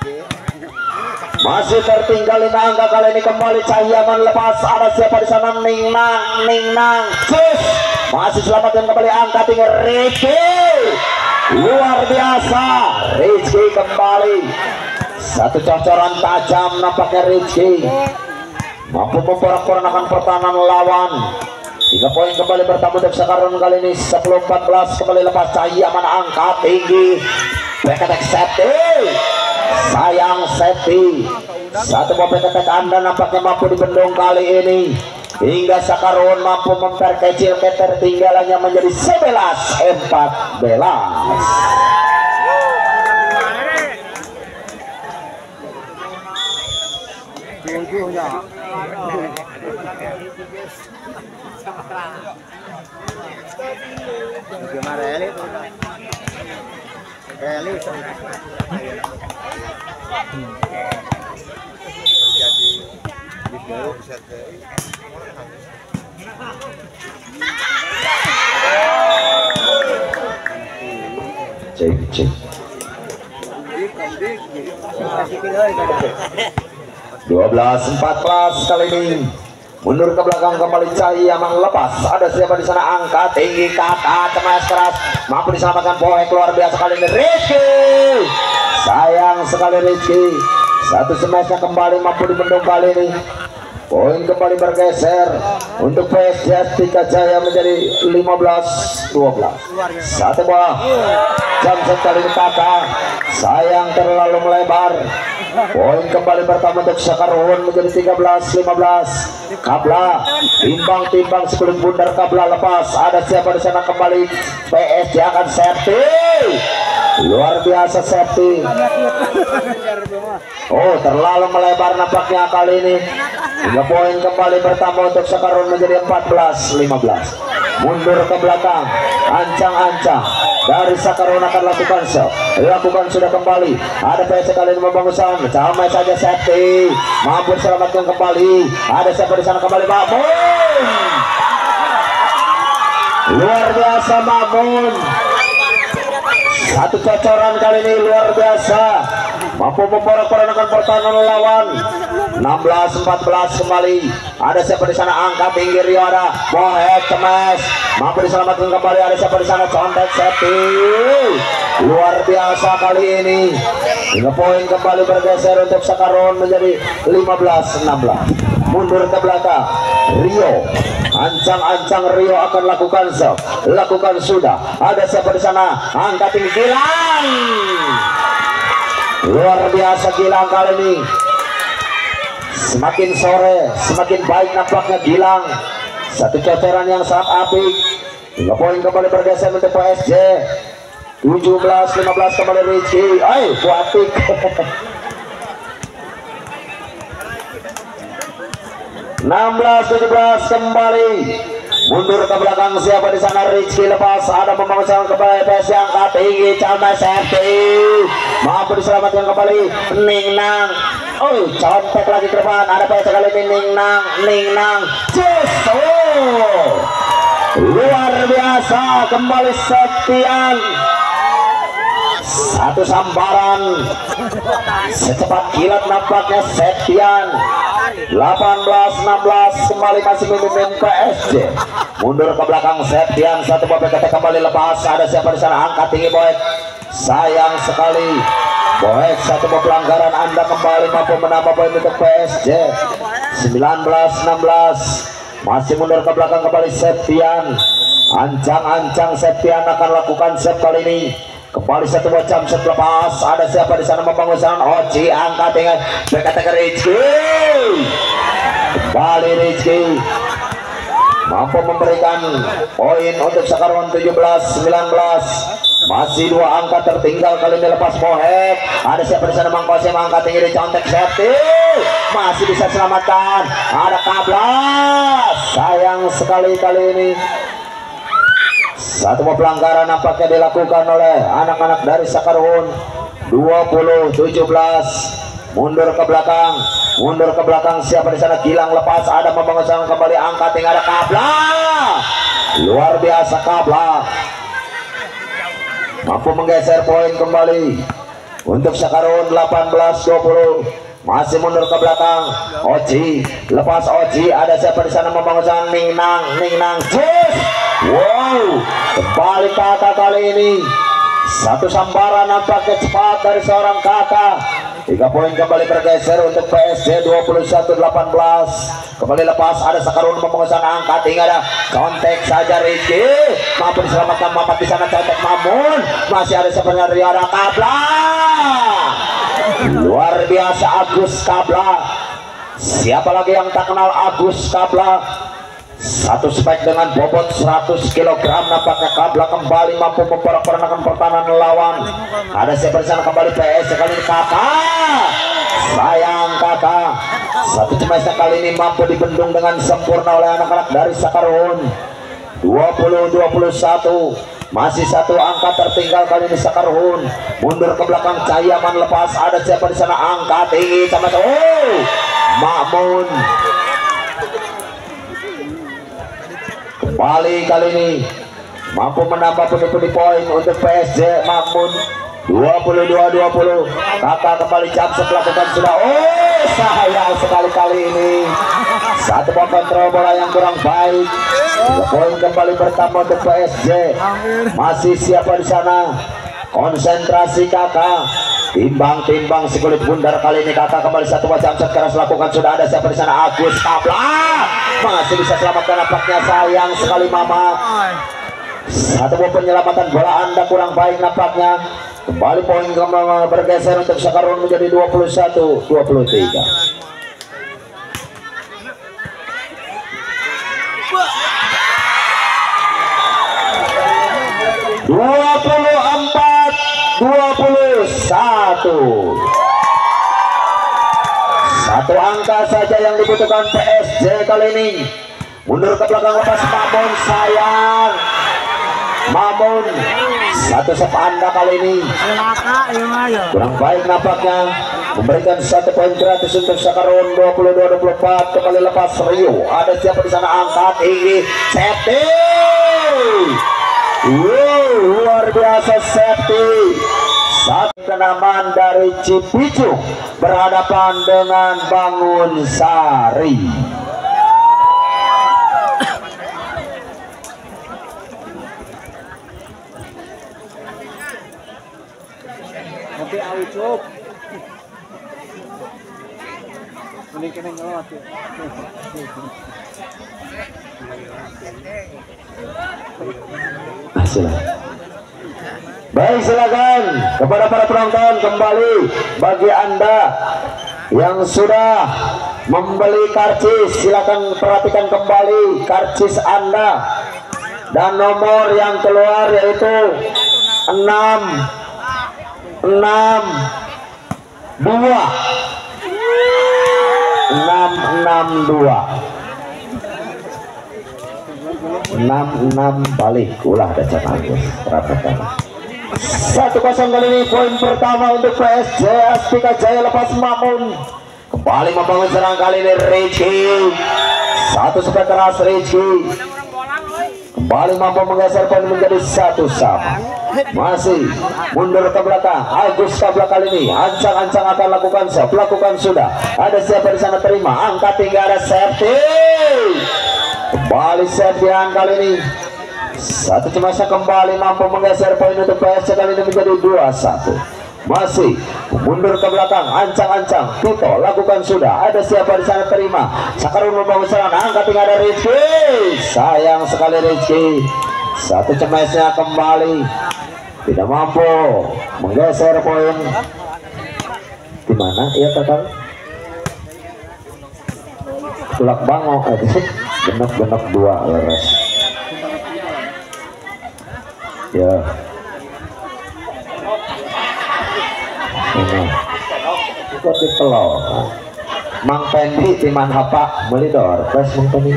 Masih tertinggal lima angka kali ini. Kembali Cahyaman lepas. Ada siapa di sana? Ningnang, Ningnang, cus masih selamatkan kembali angka tinggi Rizky. Luar biasa Rizky kembali. Satu cocoran tajam nampaknya Rizky mampu memporak-porandakan pertahanan lawan. Tiga poin kembali bertambah untuk Sakarun kali ini. Sepuluh empat belas kembali lepas Cahyaman angkat tinggi. Beketek safety. Sayang safety. Satu buah beketek Anda nampaknya mampu dibendung kali ini. Hingga Sakarun mampu memperkecil ketertinggalannya menjadi sebelas empat belas. Cek cek. dua belas empat belas kali ini. Mundur ke belakang kembali Cahyaman lepas. Ada siapa di sana? Angkat tinggi Kakak. Cemas keras mampu diselamatkan Pohek. Luar biasa kali ini Rizky. Sayang sekali Rizky. Satu smashnya kembali mampu dibendung kali ini. Poin kembali bergeser untuk P S J Astika Jaya menjadi lima belas dua belas. Satu buah jam sekali ini Kakak. Sayang terlalu melebar. Poin kembali pertama untuk Sakarun menjadi tiga belas lima belas. Kabla timbang-timbang sebelum bundar Kabla lepas. Ada siapa di sana? Kembali P S J akan safety. Luar biasa safety. Oh, terlalu melebar nampaknya kali ini. Tiga poin kembali pertama untuk Sakarun menjadi empat belas lima belas. Mundur ke belakang. Ancang-ancang dari Sakarun akan lakukan so. Lakukan sudah kembali. Ada P S C kali ini membangun sana. Sama saja safety. Mampu selamatkan kembali. Ada siapa di sana? Kembali Mamun. Luar biasa Mamun. Satu cocoran kali ini luar biasa. Mampu memporak-porandakan pertahanan lawan. enam belas empat belas kembali. Ada siapa di sana? Angkat tinggi Rio. Ada Mohek Cemes mampu diselamatkan kembali. Ada siapa di sana? Contek safety. Luar biasa kali ini. Tiga poin kembali bergeser untuk Sakarun menjadi lima belas enam belas. Mundur ke belakang Rio. Ancang-ancang Rio akan lakukan so. Lakukan sudah. Ada siapa di sana? Angkat tinggi Gilang. Luar biasa Gilang kali ini. Semakin sore semakin baik nampaknya Gilang. Satu cocoran yang sangat apik. Tiga poin kembali bergeser untuk P S J. tujuh belas lima belas kembali Rizky. Ayo buatik. enam belas tujuh belas kembali. mundur ke belakang siapa di sana Rizky lepas ada pemangkusan kembali P S yang angkat tinggi Calma safety mampu diselamatkan kembali Ningnang oh contek lagi ke depan ada P S kali ini Ningnang Ningnang just oh luar biasa kembali Septian satu sambaran secepat kilat nampaknya Septian delapan belas enam belas kembali masih memimpin P S J mundur ke belakang Septian satu bobek kembali lepas ada siapa di sana angkat tinggi Boek sayang sekali Boek satu pelanggaran Anda kembali mampu menambah poin untuk P S J sembilan belas enam belas masih mundur ke belakang kembali Septian ancang-ancang Septian akan lakukan set kali ini kembali satu jam set lepas ada siapa di sana membangun serangan Oji angkat dengan berkata ke Rizky kembali Rizky mampu memberikan poin untuk Sakarwan tujuh belas sembilan belas masih dua angka tertinggal kali ini lepas Bohek ada siapa di sana Mangkosim angkat tinggi di contek safety masih bisa selamatkan ada Kablas sayang sekali kali ini satu pelanggaran nampaknya dilakukan oleh anak-anak dari Sakarwan dua puluh tujuh belas mundur ke belakang mundur ke belakang siapa di sana Gilang lepas ada membangun serangan kembali angkat tinggal ada Kabla luar biasa Kabla mampu menggeser poin kembali untuk Sakarwan delapan belas dua puluh masih mundur ke belakang Oji lepas Oji ada siapa di sana membangun serangan Ningnang Ningnang jus wow kembali kakak kali ini satu sambaran nampaknya cepat dari seorang kakak tiga poin kembali bergeser untuk P S J dua puluh satu delapan belas kembali lepas ada Sakarwan memegang angka tinggal ada contek saja Rizky mampu diselamatkan mamat di sana contek Mamun masih ada sebenarnya ada Kabla luar biasa Agus Kabla siapa lagi yang tak kenal Agus Kabla satu spek dengan bobot seratus kilogram nampaknya Kabla kembali mampu memporak-porandakan pertahanan lawan ada siapa di sana kembali P S kali ini kakak sayang kakak satu cemesnya kali ini mampu dibendung dengan sempurna oleh anak-anak dari Sakarwan dua puluh dua puluh satu masih satu angka tertinggal kali ini Sakarwan mundur ke belakang Cayaman lepas ada siapa di sana angka tinggi sama oh Makmun kembali kali ini mampu menambah pundi-pundi poin untuk P S J Makmun dua puluh dua dua puluh kakak kembali Jamset lakukan sudah oh sayang sekali kali ini satu kontrol bola yang kurang baik poin kembali bertambah untuk P S J masih siapa di sana konsentrasi kakak timbang-timbang si kulit bundar kali ini kakak kembali satu macam set keras lakukan sudah ada siapa di sana Agus Kabla masih bisa selamatkan nampaknya sayang sekali Mama satu penyelamatan bola Anda kurang baik nampaknya kembali poin kembali bergeser untuk Sakarwan menjadi dua puluh satu dua puluh tiga dua puluh empat dua puluh satu satu angka saja yang dibutuhkan P S J kali ini mundur ke belakang lepas Mamun sayang Mamun satu sep Anda kali ini kurang baik nampaknya memberikan satu poin gratis untuk Sakarwan dua puluh dua dua puluh empat kembali lepas Rio ada siapa di sana angkat tinggi safety wow luar biasa safety satu kenaman dari Cipicu berhadapan dengan Bangun Sari Nanti awi cup. Ini kena ngawat ya. Baik silakan kepada para penonton kembali bagi Anda yang sudah membeli karcis silakan perhatikan kembali karcis Anda dan nomor yang keluar yaitu enam enam dua enam enam dua enam enam balik ulah ada Agus rapatan satu kosong kali ini. Poin pertama untuk P S J Astika Jaya lepas Mamun. Kembali membangun serang kali ini Rizky. Satu sepak keras Rizky. Kembali mampu menggeser poin menjadi satu sama. Masih mundur ke belakang. Agus ke belakang kali ini. Ancang-ancang akan lakukan siap. Lakukan sudah. Ada siapa di sana terima. Angkat tinggi ada safety. Kembali safety kali ini. Satu cemasnya kembali mampu menggeser poin untuk P S C kali ini menjadi dua satu. Masih mundur ke belakang, ancang-ancang Tito lakukan sudah. Ada siapa di sana terima. Sakarun membangun serangan, angkat tinggal ada Rizky. Sayang sekali Rizky. Satu cemasnya kembali tidak mampu menggeser poin. Di mana ya kakak? Tulak bangok aja. Genok-genok dua leres. Ya. Ini ikut di telur. Mang Pendi timan apa melidor terus Mang Pendi.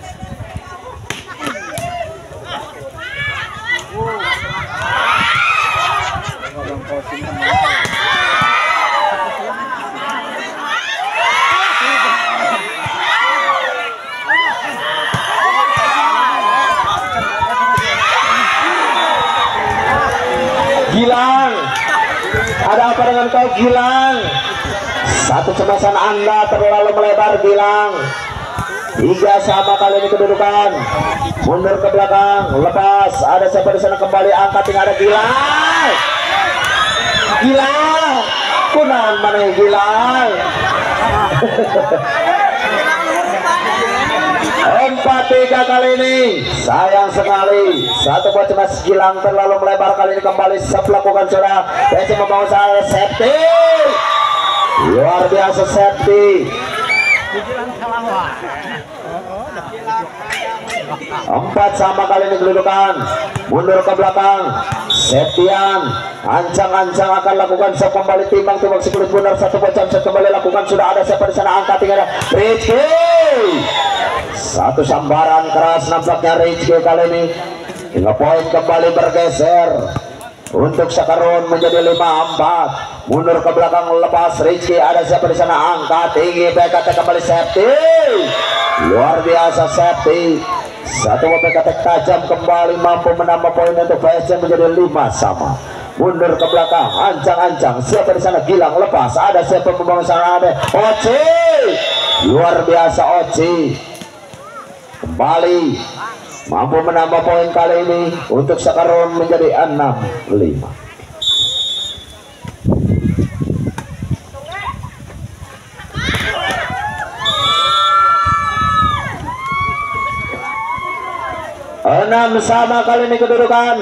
Gilang, ada apa dengan kau Gilang? Satu cemasan Anda terlalu melebar Gilang. Tiga sama kali ini kedudukan. Mundur ke belakang, lepas. Ada siapa di sana kembali angkat tinggal ada Gilang. Gilang, kunaon mana Gilang? Empat tiga kali ini. Sayang sekali. Satu buat cemas Gilang terlalu melebar kali ini kembali siap lakukan sudah. Biasa membangun saya safety. Luar biasa safety. Empat sama kali ini kedudukan. Mundur ke belakang. Septian ancang-ancang akan lakukan siap kembali timbang timbang sekulit benar satu buat jam kembali lakukan sudah. Ada siapa di sana angkat tinggal Rizky. Satu sambaran keras nampaknya Rizky kali ini. Hingga poin kembali bergeser untuk Sakarun menjadi lima empat. Mundur ke belakang lepas Rizky. Ada siapa di sana angkat tinggi B K T kembali safety. Luar biasa safety. Satu B K T tajam kembali mampu menambah poin untuk P S C menjadi lima sama. Mundur ke belakang ancang-ancang siapa di sana Gilang lepas. Ada siapa membangun sana ada Oci. Luar biasa Oci. Kembali mampu menambah poin kali ini untuk Sakarun menjadi enam lima. Enam sama kali ini kedudukan.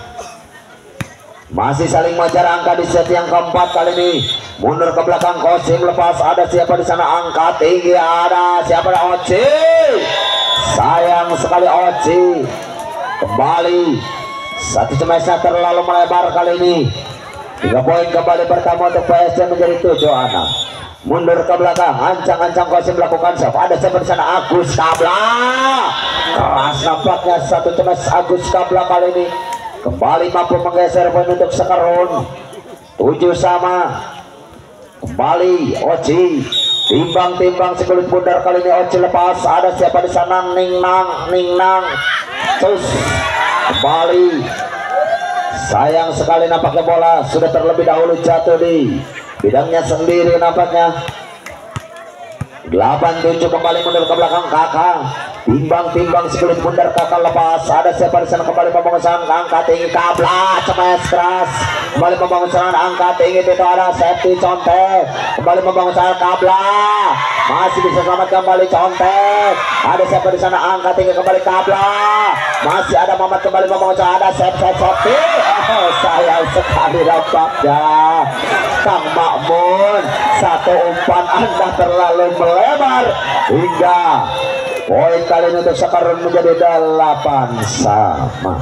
Masih saling mengejar angka di set yang keempat kali ini. Mundur ke belakang Kosim lepas. Ada siapa di sana angkat tinggi. Ada siapa ada Oci. Sayang sekali Oci. Kembali satu cemasnya terlalu melebar kali ini. Tiga poin kembali pertama untuk P S C menjadi tujuh enam. Mundur ke belakang ancang-ancang Kosim melakukan save. Ada siapa di sana Agus Kabla. Keras nampaknya satu cemas Agus Kabla kali ini. Kembali mampu menggeser poin untuk Sakarun. Tujuh sama. Kembali Oci. Timbang-timbang sekulit bundar kali ini Oci lepas. Ada siapa di sana Ningnang Ningnang. Terus kembali. Sayang sekali nampaknya bola sudah terlebih dahulu jatuh di bidangnya sendiri nampaknya. Delapan tujuh kembali mundur ke belakang Kakak. Timbang-timbang sekulit bundar Kakak lepas. Ada siapa di sana kembali membangun serangan angkat tinggi Kabla cemas keras. Kembali membangun serangan angkat tinggi itu ada safety Contek. Kembali membangun serangan Kabla. Masih bisa selamat kembali Contek. Ada siapa di sana angkat tinggi kembali Kabla. Masih ada Mamat kembali membangun serangan ada safety safety. Oh, sayang sekali dampaknya Kang Makmun. Satu umpan Anda terlalu melebar hingga poin kali ini untuk Sakarun menjadi delapan sama.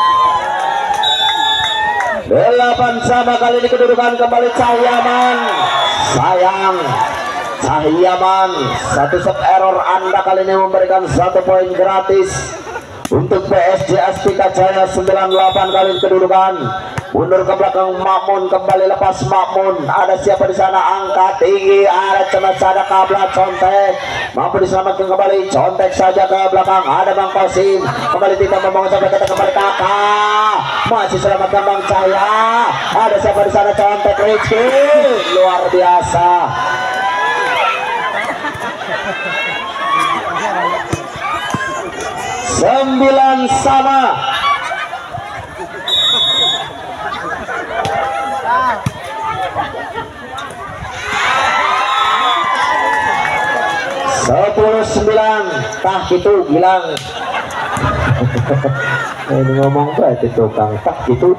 Delapan sama kali ini kedudukan kembali Cahyaman. Sayang Cahyaman satu set error Anda kali ini memberikan satu poin gratis untuk P S J Astika Jaya sembilan puluh delapan kali kedudukan. Mundur ke belakang Makmun, kembali lepas Makmun. Ada siapa di sana? Angkat tinggi, ada Cemacada Kabla Contek. Mampu diselamatkan kembali, Contek saja ke belakang. Ada Bang Kosim, kembali tidak membangun sampai kita kembali Kakak. Masih selamatkan Bang Cahya. Ada siapa di sana? Contek Rizky, luar biasa. Sembilan sama. Sepuluh sembilan, tah gitu bilang. Ini ngomong berarti tukang tah gitu.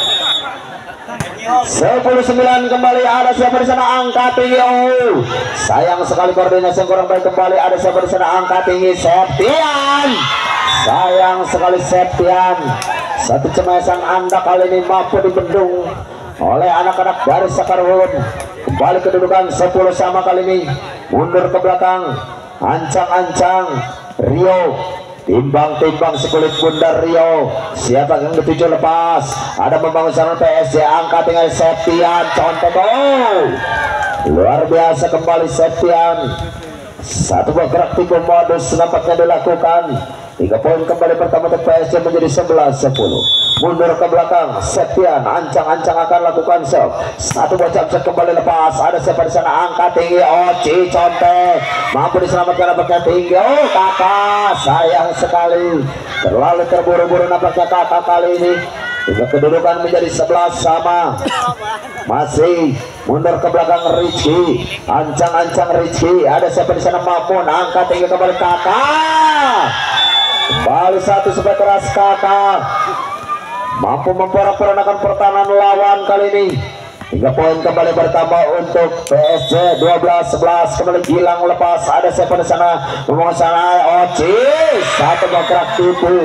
Sepuluh sembilan kembali, ada siapa di sana? Angkat tinggi. Oh, sayang sekali koordinasi yang kurang baik kembali. Ada siapa di sana? Angkat tinggi, Septian. Sayang sekali Septian. Satu cemasan Anda kali ini mampu dibendung oleh anak-anak dari Sakarun. Kembali kedudukan sepuluh sama kali ini. Mundur ke belakang, ancang-ancang Rio, timbang-timbang sekulit bundar Rio. Siapa yang ketujuh lepas? Ada membangun serangan P S J, angkat tinggal Septian. Contoh gol, luar biasa kembali Septian. Satu bergerak tipe modus nampaknya dilakukan. Tiga poin kembali pertama untuk P S J menjadi sebelas sepuluh. Mundur ke belakang, Septian ancang-ancang akan lakukan serve. Satu buah jump shot kembali lepas. Ada siapa di sana? Angkat tinggi, Oci Contek. Mampu diselamatkan nampaknya tinggi. Oh, Kakak, sayang sekali. Terlalu terburu-buru nampaknya Kakak kali ini. Hingga kedudukan menjadi sebelas sama. Masih mundur ke belakang Rizky, ancang-ancang Rizky. Ada siapa di sana? Mamun, angkat tinggi kembali Kakak. Kembali satu supaya keras Kakak. Mampu memporak-porandakan pertahanan lawan kali ini. Tiga poin kembali bertambah untuk P S J. Dua belas sebelas kembali Gilang lepas. Ada siapa di sana? Memang sana Oci. Satu bergerak tipu.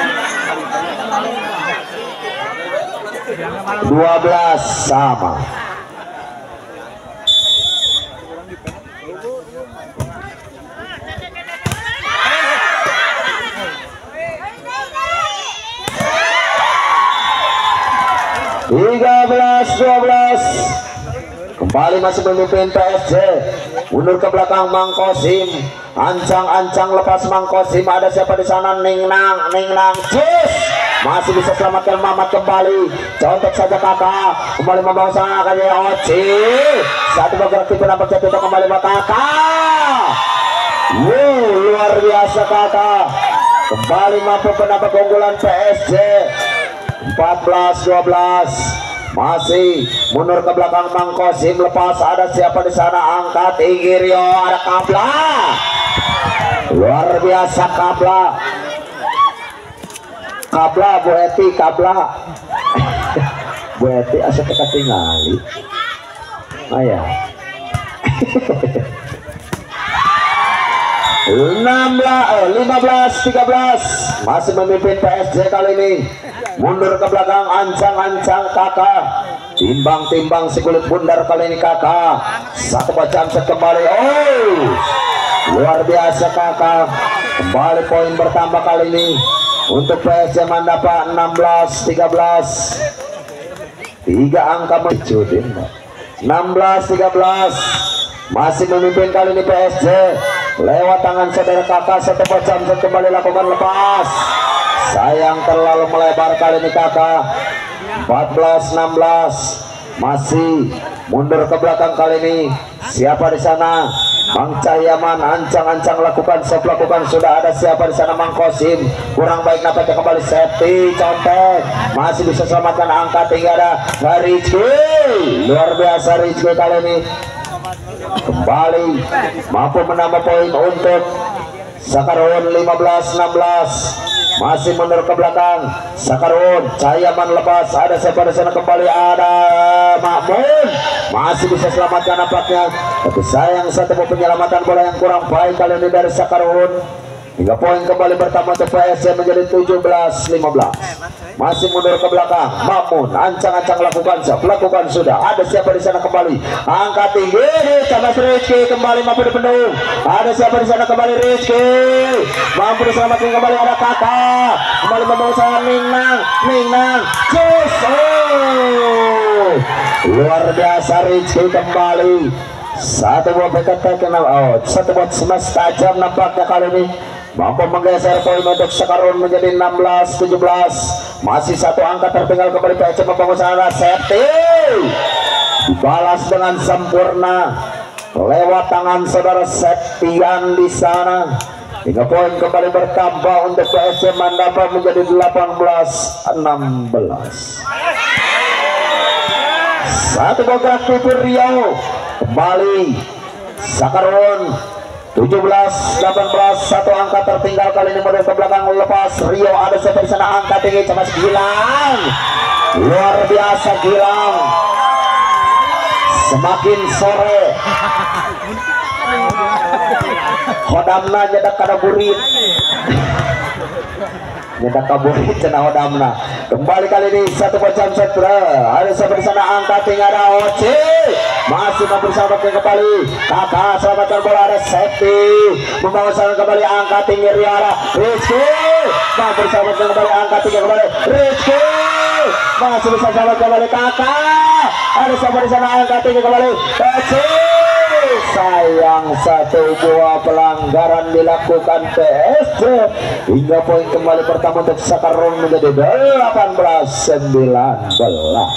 Dua belas sama. Tiga belas dua belas. Kembali masih memimpin P S J. Mundur ke belakang Mang Kosim, ancang-ancang lepas Mang Kosim. Ada siapa di sana? Ningnang, Ningnang, Jus. Masih bisa selamatkan Mamat kembali. Contek saja Kakak. Kembali membangun sang akannya Oci. Satu bergerak tipe nampak jatuh kembali Kakak. Wow, luar biasa Kakak. Kembali mampu penambah keunggulan P S J. Empat belas dua belas. Masih mundur ke belakang Mang Kosim lepas. Ada siapa di sana? Angkat tinggi Rio. Ada Kabla. Luar biasa Kabla. Kabla Bu Eti, Kabla. Bu Eti asal kita tinggali. Ayah. enam belas, eh, lima belas tiga belas. Masih memimpin P S J kali ini. Mundur ke belakang, ancang-ancang Kakak. Timbang-timbang si kulit bundar kali ini Kakak. Satu bacaan set kembali. Oh, luar biasa Kakak. Kembali poin bertambah kali ini untuk P S J mendapat enam belas tiga belas. Tiga angka mencudin. enam belas tiga belas. Masih memimpin kali ini P S J. Lewat tangan saudara Kakak. Satu bacaan set kembali lakukan lepas. Sayang terlalu melebar kali ini Kakak. Empat belas enam belas. Masih mundur ke belakang kali ini. Siapa di sana? Mang Cahyaman ancang-ancang lakukan save, lakukan sudah. Ada siapa di sana? Mang Kosim kurang baik nampaknya kembali safety. Contek masih bisa selamatkan angka tinggi. Ada Rizky, luar biasa Rizky kali ini. Kembali mampu menambah poin untuk Sakarun. Lima belas enam belas. Masih mundur ke belakang Sakarun. Cahyaman lepas. Ada siapa di sana? Kembali ada Makmun. Masih bisa selamatkan nampaknya. Tapi sayang satu penyelamatan bola yang kurang baik kali ini dari Sakarun. Hingga poin kembali bertambah untuk P S C menjadi tujuh belas lima belas. Masih mundur ke belakang. Mamun ancang-ancang lakukan sah. Lakukan sudah. Ada siapa di sana kembali? Angkat tinggi. Thomas Rizky kembali mampu dipendung. Ada siapa di sana kembali? Rizky mampu diselamatkan kembali. Ada Kakak kembali membawa sana. Mingnang, Mingnang. Cus. Oh, luar biasa Rizky kembali. Satu buah backup tackle out. Satu buat smash tajam nampaknya kali ini. Mampu menggeser poin untuk sekarang menjadi enam belas tujuh belas. Masih satu angka tertinggal kembali P S C membangun sana. Safety dibalas dengan sempurna lewat tangan saudara Septian di sana. Hingga poin kembali bertambah untuk P S C Mandapa menjadi delapan belas enam belas. Satu gogak tipu Riau kembali Sakarun tujuh belas delapan belas. Satu angka tertinggal kali ini model ke belakang lepas. Rio ada siapa di sana? Angka tinggi Thomas Gilang. Luar biasa Gilang. Semakin sore Hodamna nyedak kada burit. Nyedak kaburit cenah Hodamna. Kembali kali ini satu macam setra. Ada siapa di sana? Angka tinggi ada Oci. Masih mampu diselamatkan kembali. Kakak selamatkan bola. Ada safety membangun sana kembali. Angka tinggi Riara. Rizky mampu diselamatkan kembali. Angka tinggi kembali. Rizky masih bisa selamat kembali. Kakak ada siapa di sana? Angka tinggi kembali. Oci. Sayang satu buah pelanggaran dilakukan P S C. Hingga poin kembali pertama untuk Sakarun menjadi delapan belas sembilan belas.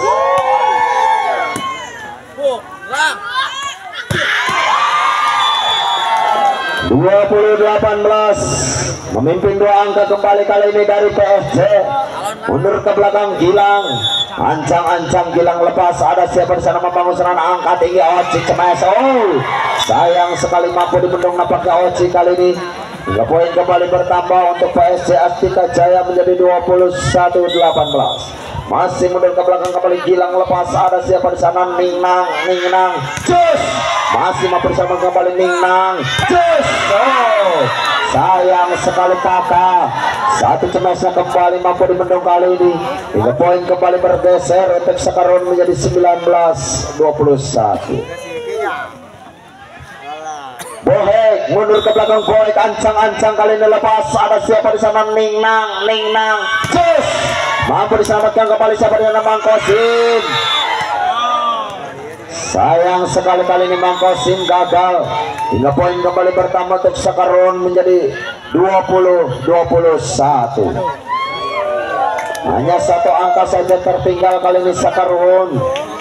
dua puluh delapan belas memimpin dua angka kembali kali ini dari P S C. Mundur ke belakang Gilang. Ancang-ancang Gilang lepas. Ada siapa di sana membangun serangan? Angka tinggi Oci Cemes. Oh, sayang sekali mampu dibendung nampaknya Oci kali ini. Hingga poin kembali bertambah untuk P S C Astika Jaya menjadi dua puluh satu delapan belas. Masih mundur ke belakang kembali Gilang lepas. Ada siapa di sana? Mingnang, Mingnang. Cus. Masih mampu bersama kembali Mingnang. Cus. Oh, sayang sekali Kakak. Satu cemesnya kembali mampu dibendung kali ini. Hingga poin kembali bergeser untuk Sakarun menjadi sembilan belas dua puluh satu. Bohek mundur ke belakang. Bohek ancang-ancang kali ini lepas. Ada siapa di sana? Mingnang, Mingnang. Cus. Mampu diselamatkan kembali siapa di sana? Mangkosim. Sayang sekali kali ini Mangkosim gagal. Hingga poin kembali bertambah untuk Sakarun menjadi dua puluh dua puluh satu. Hanya satu angka saja tertinggal kali ini Sakarun.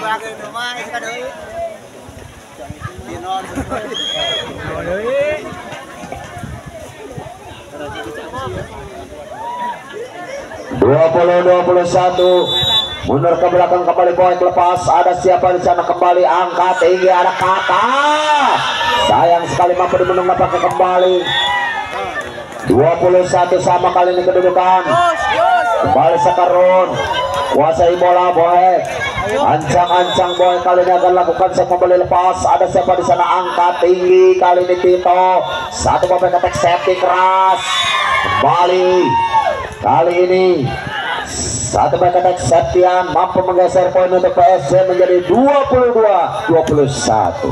dua puluh dua puluh satu. Mundur ke belakang kembali poin lepas. Ada siapa di sana kembali? Angka tinggi ada Kakak. Sayang sekali mampu dimenung nampaknya kembali. dua puluh satu sama kali ini kedudukan. Kembali Sakarun kuasai bola Bohek. Ancang-ancang Bohek kali ini akan lakukan set kembali lepas. Ada siapa di sana? Angka tinggi kali ini Tito. Satu Bohek attack safety keras. Kembali kali ini satu back attack Septian mampu menggeser poin untuk P S C menjadi dua puluh dua dua puluh satu.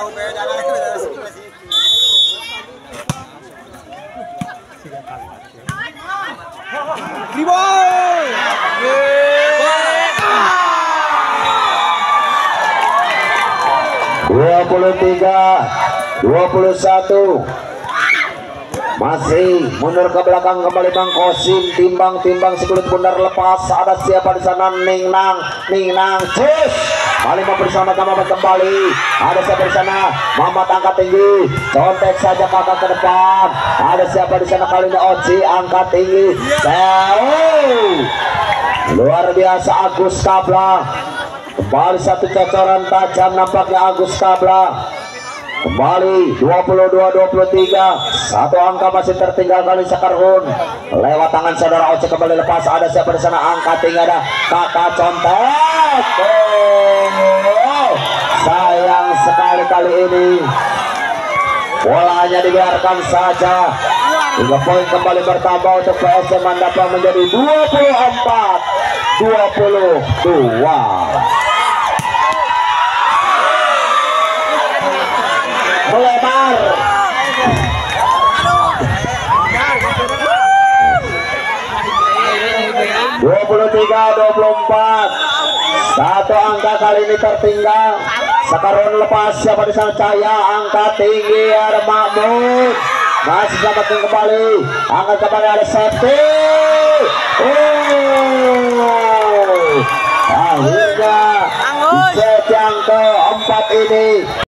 dua puluh tiga dua puluh satu. Masih mundur ke belakang kembali Mangkosim. Timbang-timbang sekulit bundar lepas. Ada siapa di sana? Mingnang, Mingnang. Cus. Kembali mampu diselamatkan Mamat kembali. Ada siapa di sana? Mamat angkat tinggi. Contek saja Kakak ke depan. Ada siapa di sana kali ini? Oci angkat tinggi. Seu. Luar biasa Agus Kabla. Kembali satu cocoran tajam nampaknya Agus Kabla. Kembali dua puluh dua dua puluh tiga. Satu angka masih tertinggal kali Sakarun. Lewat tangan saudara Oce kembali lepas. Ada siapa di sana? Angka tinggi ada Kakak Contek. Oh, sayang sekali kali ini bolanya dibiarkan saja. Tiga poin kembali bertambah untuk P S M Mandapa menjadi dua puluh empat dua puluh dua. Melebar. dua puluh tiga dua puluh empat. Satu angka kali ini tertinggal. Sekarang lepas siapa di sana Cahya, angka tinggi ada Mahmud. Masih selamatkan kembali. Angkat kembali ada safety. Oh. Akhirnya set yang keempat ini